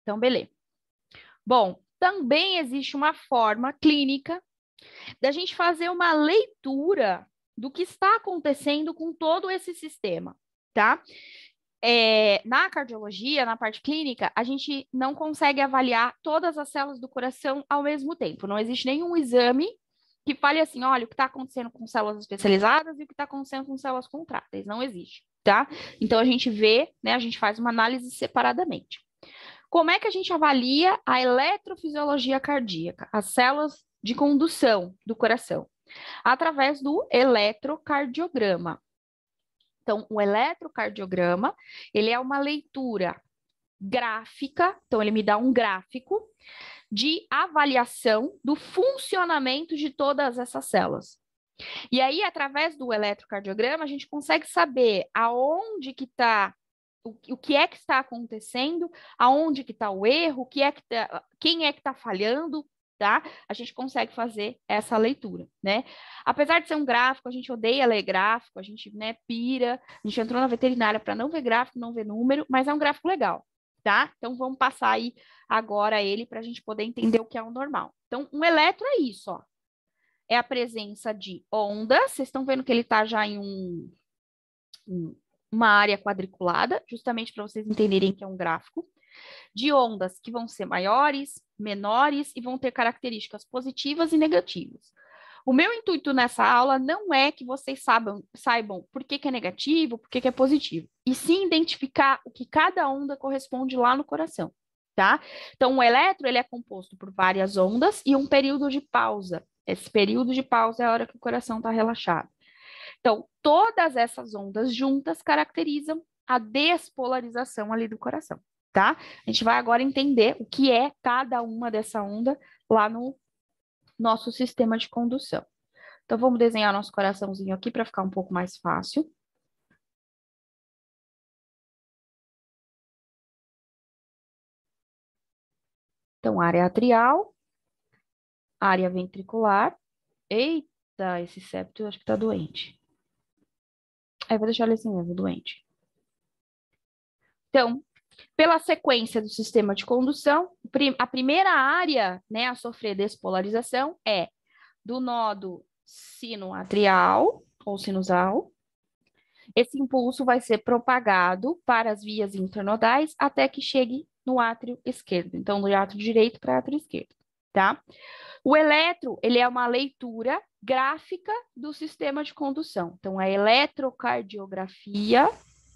Então, beleza. Bom, também existe uma forma clínica da gente fazer uma leitura do que está acontecendo com todo esse sistema, tá? Na cardiologia, na parte clínica, a gente não consegue avaliar todas as células do coração ao mesmo tempo. Não existe nenhum exame que fale assim, olha, o que está acontecendo com células especializadas e o que está acontecendo com células contráteis. Não existe, tá? Então, a gente vê, né, a gente faz uma análise separadamente. Como é que a gente avalia a eletrofisiologia cardíaca, as células de condução do coração? Através do eletrocardiograma. Então, o eletrocardiograma, ele é uma leitura gráfica, então ele me dá um gráfico de avaliação do funcionamento de todas essas células. E aí, através do eletrocardiograma, a gente consegue saber aonde que está, o que é que está acontecendo, aonde que está o erro, quem é que está falhando, tá? A gente consegue fazer essa leitura, né? Apesar de ser um gráfico, a gente odeia ler gráfico, a gente, né, pira, a gente entrou na veterinária para não ver gráfico, não ver número, mas é um gráfico legal, tá? Então, vamos passar aí agora ele para a gente poder entender o que é o normal. Então, um eletro é isso, ó. É a presença de ondas, vocês estão vendo que ele está já em uma área quadriculada, justamente para vocês entenderem que é um gráfico, de ondas que vão ser maiores, menores e vão ter características positivas e negativas. O meu intuito nessa aula não é que vocês saibam por que é negativo, por que é positivo, e sim identificar o que cada onda corresponde lá no coração, tá? Então, o eletro, ele é composto por várias ondas e um período de pausa. Esse período de pausa é a hora que o coração está relaxado. Então, todas essas ondas juntas caracterizam a despolarização ali do coração, tá? A gente vai agora entender o que é cada uma dessa onda lá no nosso sistema de condução. Então, vamos desenhar nosso coraçãozinho aqui para ficar um pouco mais fácil. Então, área atrial, área ventricular. Eita, esse septo eu acho que tá doente. Aí, vou deixar ele assim mesmo, doente. Então, pela sequência do sistema de condução, a primeira área, né, a sofrer despolarização é do nódo sinoatrial ou sinusal. Esse impulso vai ser propagado para as vias internodais até que chegue no átrio esquerdo. Então, do átrio direito para o átrio esquerdo, tá? O eletro, ele é uma leitura gráfica do sistema de condução. Então, a eletrocardiografia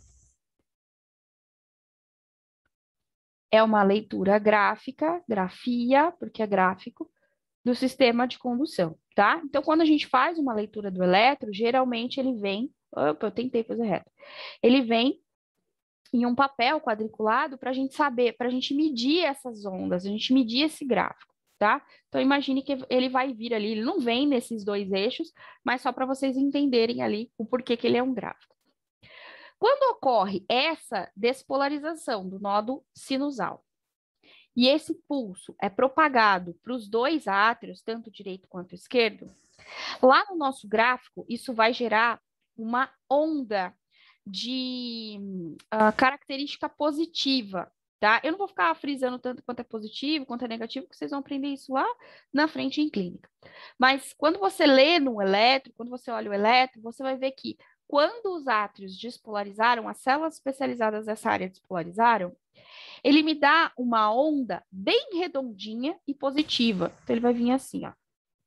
é uma leitura gráfica, grafia, porque é gráfico, do sistema de condução, tá? Então, quando a gente faz uma leitura do eletro, geralmente ele vem... Opa, eu tentei fazer reto. Ele vem em um papel quadriculado para a gente saber, para a gente medir essas ondas, a gente medir esse gráfico, tá? Então, imagine que ele vai vir ali, ele não vem nesses dois eixos, mas só para vocês entenderem ali o porquê que ele é um gráfico. Quando ocorre essa despolarização do nódo sinusal, e esse pulso é propagado para os dois átrios, tanto direito quanto esquerdo, lá no nosso gráfico, isso vai gerar uma onda de característica positiva, tá? Eu não vou ficar frisando tanto quanto é positivo, quanto é negativo, porque vocês vão aprender isso lá na frente em clínica. Mas quando você lê no eletro, quando você olha o eletro, você vai ver que quando os átrios despolarizaram, as células especializadas dessa área despolarizaram, ele me dá uma onda bem redondinha e positiva. Então, ele vai vir assim, ó.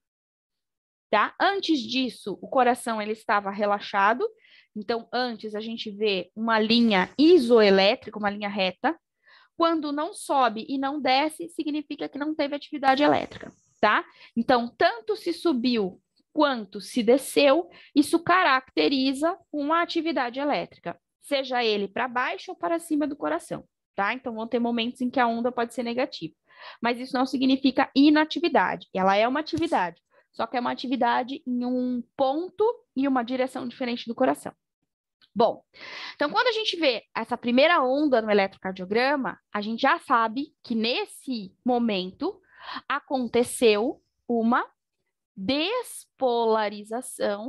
Tá? Antes disso, o coração ele estava relaxado. Então, antes a gente vê uma linha isoelétrica, uma linha reta. Quando não sobe e não desce, significa que não teve atividade elétrica, tá? Então, tanto se subiu quanto se desceu, isso caracteriza uma atividade elétrica, seja ele para baixo ou para cima do coração, tá? Então, vão ter momentos em que a onda pode ser negativa. Mas isso não significa inatividade, ela é uma atividade, só que é uma atividade em um ponto e uma direção diferente do coração. Bom, então quando a gente vê essa primeira onda no eletrocardiograma, a gente já sabe que nesse momento aconteceu uma despolarização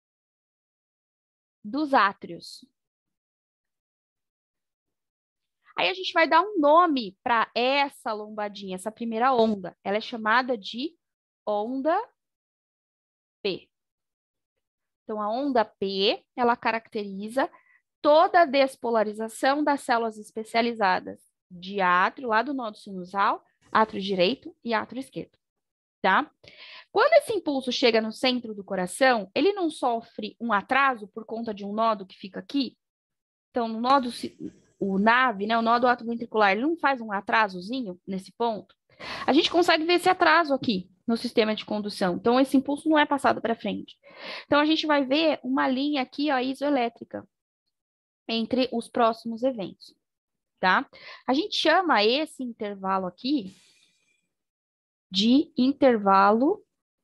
dos átrios. Aí a gente vai dar um nome para essa lombadinha, essa primeira onda. Ela é chamada de onda P. Então, a onda P, ela caracteriza toda a despolarização das células especializadas de átrio, lá do nodo sinusal, átrio direito e átrio esquerdo, tá? Quando esse impulso chega no centro do coração, ele não sofre um atraso por conta de um nodo que fica aqui? Então, no nodo, o NAV, né, o nodo atrioventricular, ele não faz um atrasozinho nesse ponto? A gente consegue ver esse atraso aqui no sistema de condução. Então, esse impulso não é passado para frente. Então, a gente vai ver uma linha aqui, ó, isoelétrica, entre os próximos eventos, tá? A gente chama esse intervalo aqui de intervalo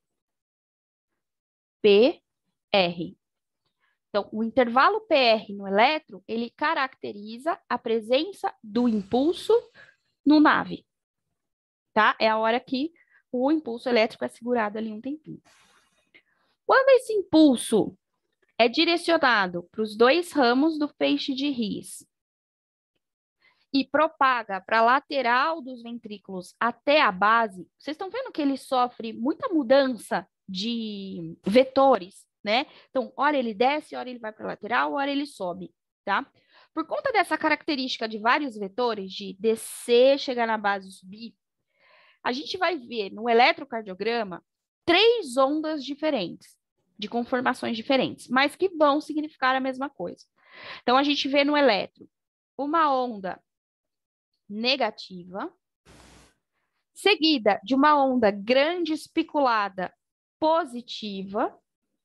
PR. Então, o intervalo PR no elétron, ele caracteriza a presença do impulso no NAV, tá? É a hora que o impulso elétrico é segurado ali um tempinho. Quando esse impulso é direcionado para os dois ramos do feixe de His e propaga para a lateral dos ventrículos até a base, vocês estão vendo que ele sofre muita mudança de vetores, né? Então, hora ele desce, hora ele vai para a lateral, hora ele sobe, tá? Por conta dessa característica de vários vetores, de descer, chegar na base e subir, a gente vai ver no eletrocardiograma 3 ondas diferentes, de conformações diferentes, mas que vão significar a mesma coisa. Então, a gente vê no eletro uma onda negativa, seguida de uma onda grande espiculada positiva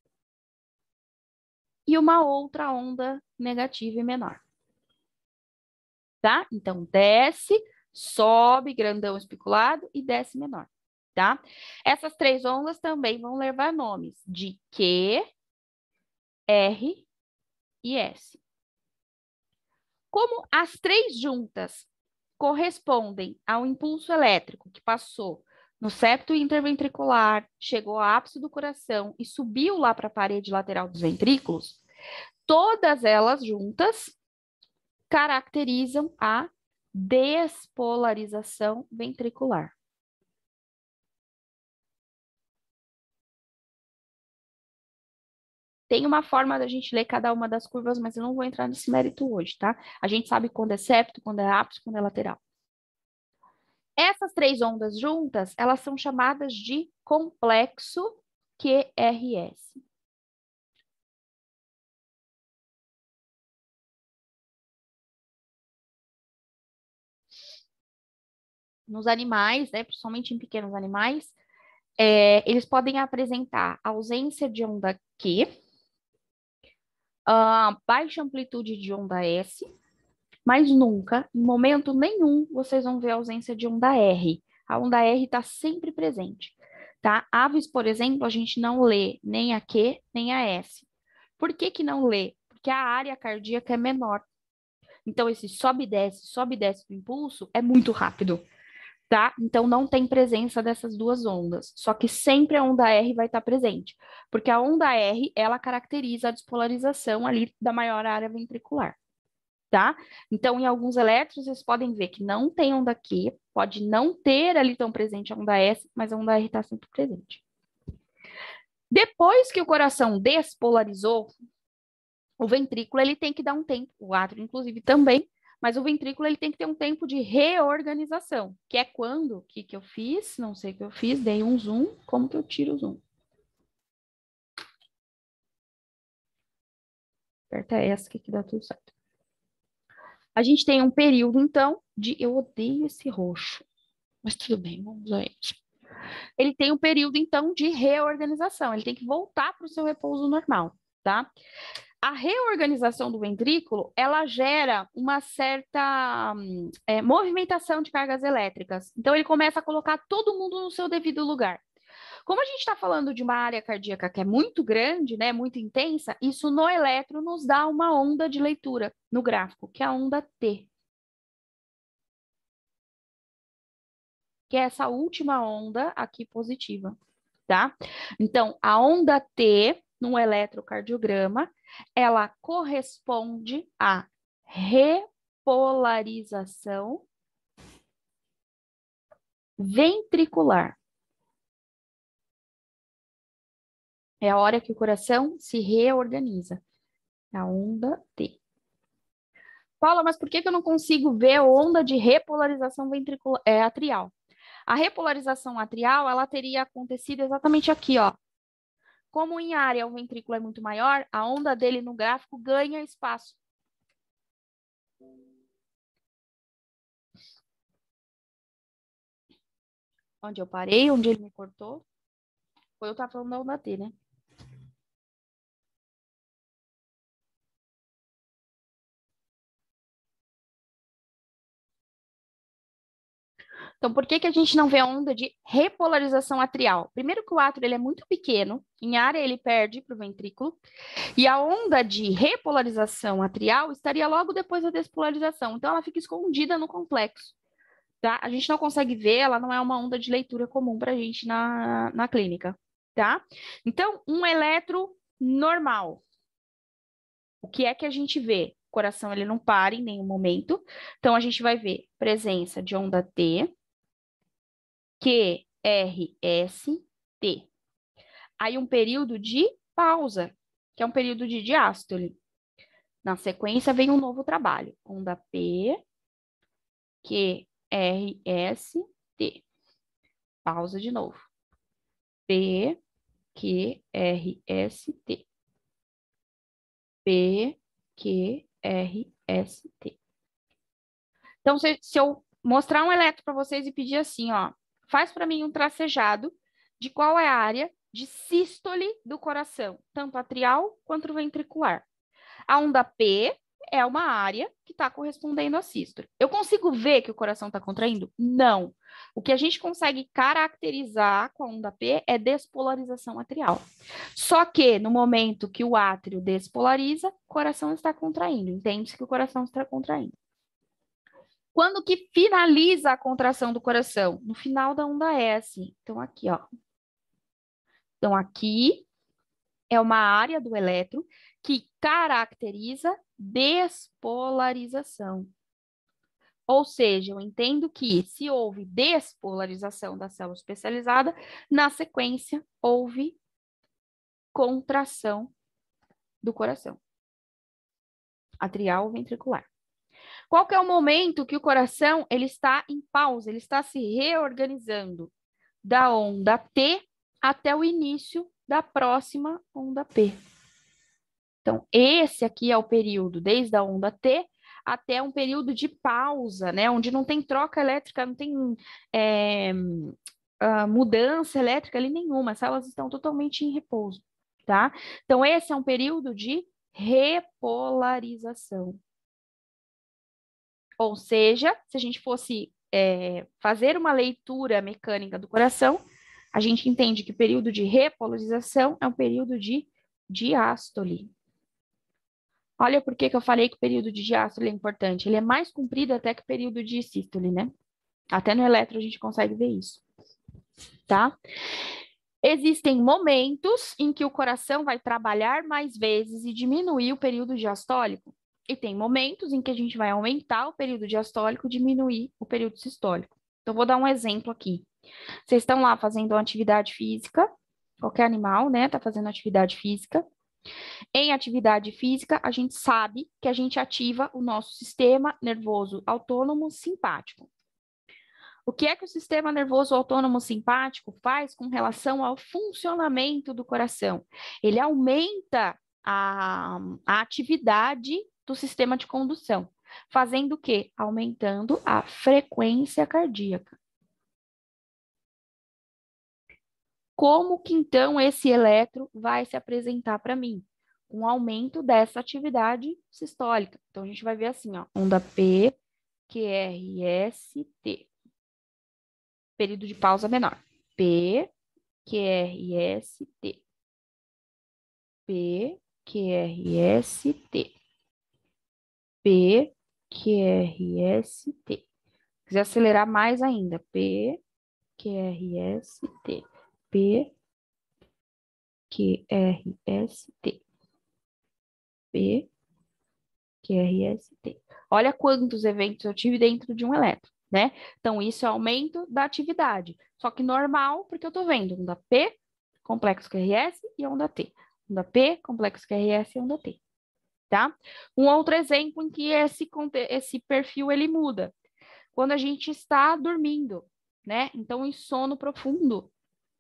e uma outra onda negativa e menor. Tá? Então, desce, sobe, grandão espiculado e desce menor. Tá? Essas 3 ondas também vão levar nomes de Q, R e S. Como as 3 juntas correspondem ao impulso elétrico que passou no septo interventricular, chegou ao ápice do coração e subiu lá para a parede lateral dos ventrículos, todas elas juntas caracterizam a despolarização ventricular. Tem uma forma da gente ler cada uma das curvas, mas eu não vou entrar nesse mérito hoje, tá? A gente sabe quando é septo, quando é ápice, quando é lateral. Essas 3 ondas juntas, elas são chamadas de complexo QRS. Nos animais, né, principalmente em pequenos animais, eles podem apresentar ausência de onda Q, baixa amplitude de onda S, mas nunca, em momento nenhum, vocês vão ver a ausência de onda R. A onda R está sempre presente, tá? Aves, por exemplo, a gente não lê nem a Q, nem a S. Por que que não lê? Porque a área cardíaca é menor. Então, esse sobe e desce do impulso é muito rápido, tá? Então, não tem presença dessas 2 ondas. Só que sempre a onda R vai estar presente, porque a onda R, ela caracteriza a despolarização ali da maior área ventricular. Tá? Então, em alguns elétrons, vocês podem ver que não tem onda Q, pode não ter ali tão presente a onda S, mas a onda R está sempre presente. Depois que o coração despolarizou, o ventrículo ele tem que dar um tempo, o átrio inclusive também, mas o ventrículo ele tem que ter um tempo de reorganização, que é quando, o que eu fiz, não sei o que eu fiz, dei um zoom, como que eu tiro o zoom? Aperta essa que dá tudo certo. A gente tem um período, então, de... Eu odeio esse roxo, mas tudo bem, vamos usar isso. Ele tem um período, então, de reorganização. Ele tem que voltar para o seu repouso normal, tá? A reorganização do ventrículo, ela gera uma certa movimentação de cargas elétricas. Então, ele começa a colocar todo mundo no seu devido lugar. Como a gente está falando de uma área cardíaca que é muito grande, né, muito intensa, isso no eletro nos dá uma onda de leitura no gráfico, que é a onda T. Que é essa última onda aqui positiva, tá? Então, a onda T, no eletrocardiograma, ela corresponde à repolarização ventricular. É a hora que o coração se reorganiza. A onda T. Paula, mas por que eu não consigo ver a onda de repolarização ventricular, atrial? A repolarização atrial, ela teria acontecido exatamente aqui, ó. Como em área o ventrículo é muito maior, a onda dele no gráfico ganha espaço. Onde eu parei, onde ele me cortou, foi eu estar falando da onda T, né? Então, por que a gente não vê a onda de repolarização atrial? Primeiro que o átrio ele é muito pequeno, em área ele perde para o ventrículo, e a onda de repolarização atrial estaria logo depois da despolarização, então ela fica escondida no complexo, tá? A gente não consegue ver, ela não é uma onda de leitura comum para a gente na clínica, tá? Então, um eletro normal, o que é que a gente vê? O coração ele não para em nenhum momento, então a gente vai ver presença de onda T, QRST. Aí um período de pausa, que é um período de diástole. Na sequência vem um novo trabalho. Onda P, QRST. Pausa de novo. P, QRST. P, QRST. Então, se eu mostrar um eletro para vocês e pedir assim, ó, faz para mim um tracejado de qual é a área de sístole do coração, tanto atrial quanto ventricular. A onda P é uma área que está correspondendo à sístole. Eu consigo ver que o coração está contraindo? Não. O que a gente consegue caracterizar com a onda P é despolarização atrial. Só que no momento que o átrio despolariza, o coração está contraindo. Entende-se que o coração está contraindo. Quando que finaliza a contração do coração? No final da onda S. Então, aqui, ó. Então, aqui é uma área do elétron que caracteriza despolarização. Ou seja, eu entendo que se houve despolarização da célula especializada, na sequência houve contração do coração, atrial ou ventricular. Qual que é o momento que o coração ele está em pausa, ele está se reorganizando da onda T até o início da próxima onda P. Então, esse aqui é o período desde a onda T até um período de pausa, né? Onde não tem troca elétrica, não tem mudança elétrica ali nenhuma, as células estão totalmente em repouso, tá? Então, esse é um período de repolarização. Ou seja, se a gente fosse fazer uma leitura mecânica do coração, a gente entende que o período de repolarização é um período de diástole. Olha por que eu falei que o período de diástole é importante. Ele é mais comprido até que o período de sístole, né? Até no eletro a gente consegue ver isso, tá? Existem momentos em que o coração vai trabalhar mais vezes e diminuir o período diastólico. E tem momentos em que a gente vai aumentar o período diastólico e diminuir o período sistólico. Então, vou dar um exemplo aqui. Vocês estão lá fazendo uma atividade física, qualquer animal, né, tá fazendo atividade física. Em atividade física, a gente sabe que a gente ativa o nosso sistema nervoso autônomo simpático. O que é que o sistema nervoso autônomo simpático faz com relação ao funcionamento do coração? Ele aumenta a atividade do sistema de condução, fazendo o quê? Aumentando a frequência cardíaca. Como que então esse eletro vai se apresentar para mim? Um aumento dessa atividade sistólica. Então, a gente vai ver assim, ó, onda P, QRST. Período de pausa menor. P, QRST. P, QRST. P, QRST. Quiser acelerar mais ainda. P, QRST. P, QRST. P, QRST. Olha quantos eventos eu tive dentro de um elétron, né? Então, isso é aumento da atividade. Só que normal, porque eu estou vendo onda P, complexo QRS e onda T. Onda P, complexo QRS e onda T. Tá? Um outro exemplo em que esse perfil ele muda. Quando a gente está dormindo, né? Então, em sono profundo.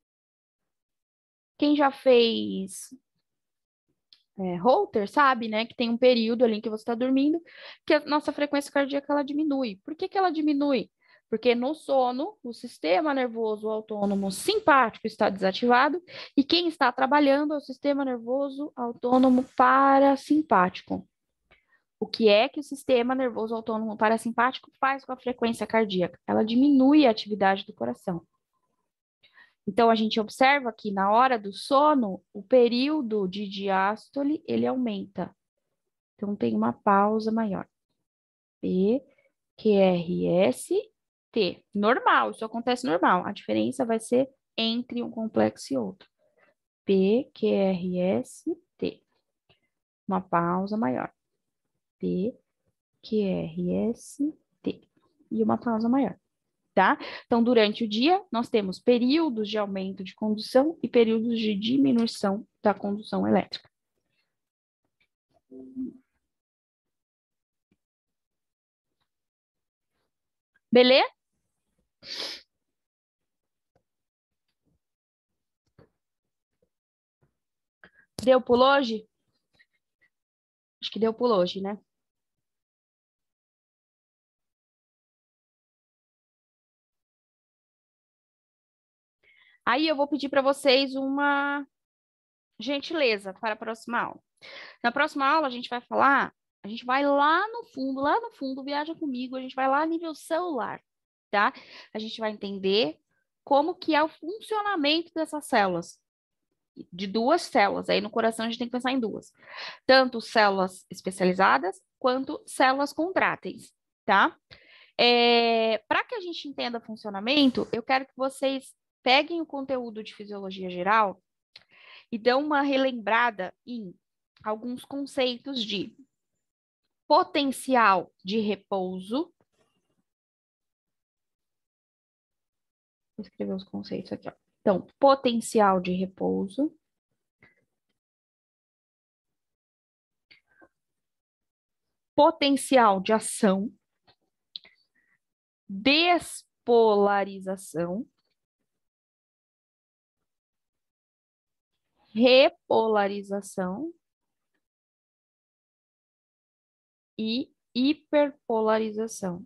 Quem já fez Holter, sabe, né? Que tem um período ali em que você está dormindo, que a nossa frequência cardíaca ela diminui. Por que que ela diminui? Porque no sono, o sistema nervoso autônomo simpático está desativado e quem está trabalhando é o sistema nervoso autônomo parasimpático. O que é que o sistema nervoso autônomo parasimpático faz com a frequência cardíaca? Ela diminui a atividade do coração. Então, a gente observa que na hora do sono, o período de diástole, ele aumenta. Então, tem uma pausa maior. P, QRS, T. Normal, isso acontece normal. A diferença vai ser entre um complexo e outro. P, QRS, T. Uma pausa maior. P, QRS, T. E uma pausa maior. Tá? Então, durante o dia, nós temos períodos de aumento de condução e períodos de diminuição da condução elétrica. Beleza? Deu por hoje? Acho que deu por hoje, né? Aí eu vou pedir para vocês uma gentileza para a próxima aula. Na próxima aula, a gente vai falar, a gente vai lá no fundo, viaja comigo, a gente vai lá a nível celular, tá? A gente vai entender como que é o funcionamento dessas células, de duas células. Aí no coração a gente tem que pensar em duas. Tanto células especializadas quanto células contráteis, tá? Para que a gente entenda o funcionamento, eu quero que vocês peguem o conteúdo de fisiologia geral e dão uma relembrada em alguns conceitos de potencial de repouso. Vou escrever os conceitos aqui, ó. Então, potencial de repouso. Potencial de ação. Despolarização. Repolarização. E hiperpolarização.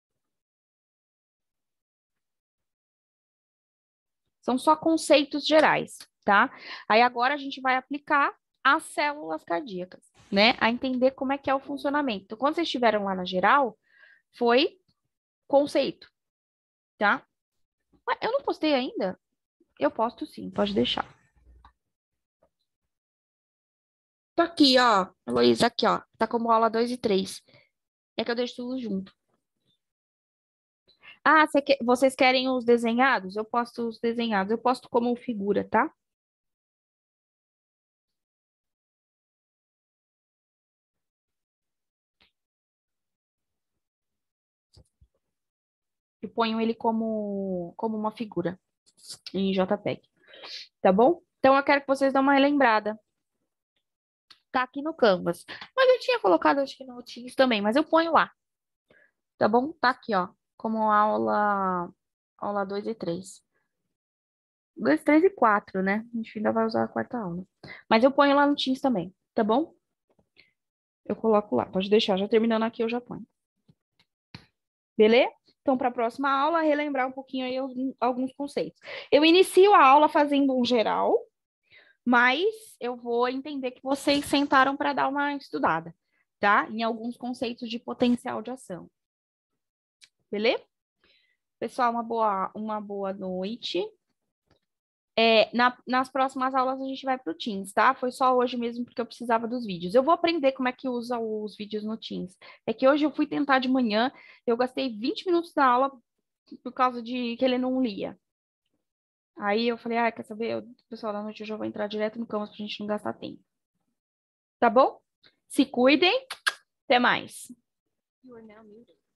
São só conceitos gerais, tá? Aí agora a gente vai aplicar às células cardíacas, né? A entender como é que é o funcionamento. Então, quando vocês estiveram lá na geral, foi conceito, tá? Ué, eu não postei ainda? Eu posto sim, pode deixar. Tá aqui, ó. Heloísa, aqui, ó. Tá como aula 2 e 3. É que eu deixo tudo junto. Ah, vocês querem os desenhados? Eu posto os desenhados. Eu posto como figura, tá? Eu ponho ele como uma figura em JPEG. Tá bom? Então eu quero que vocês dão uma relembrada. Tá aqui no Canvas. Mas eu tinha colocado, acho que no Teams também, mas eu ponho lá. Tá bom? Tá aqui, ó. Como aula 2 e 3. 2, 3 e 4, né? A gente ainda vai usar a quarta aula. Mas eu ponho lá no Teams também, tá bom? Eu coloco lá. Pode deixar. Já terminando aqui, eu já ponho. Beleza? Então, para a próxima aula, relembrar um pouquinho aí alguns conceitos. Eu inicio a aula fazendo um geral, mas eu vou entender que vocês sentaram para dar uma estudada, tá? Em alguns conceitos de potencial de ação. Beleza? Pessoal, uma boa noite. Nas próximas aulas a gente vai para o Teams, tá? Foi só hoje mesmo porque eu precisava dos vídeos. Eu vou aprender como é que usa os vídeos no Teams. É que hoje eu fui tentar de manhã, eu gastei 20 minutos da aula por causa de que ele não lia. Aí eu falei, quer saber? Pessoal, da noite eu já vou entrar direto no Canvas pra gente não gastar tempo. Tá bom? Se cuidem. Até mais. You are now muted.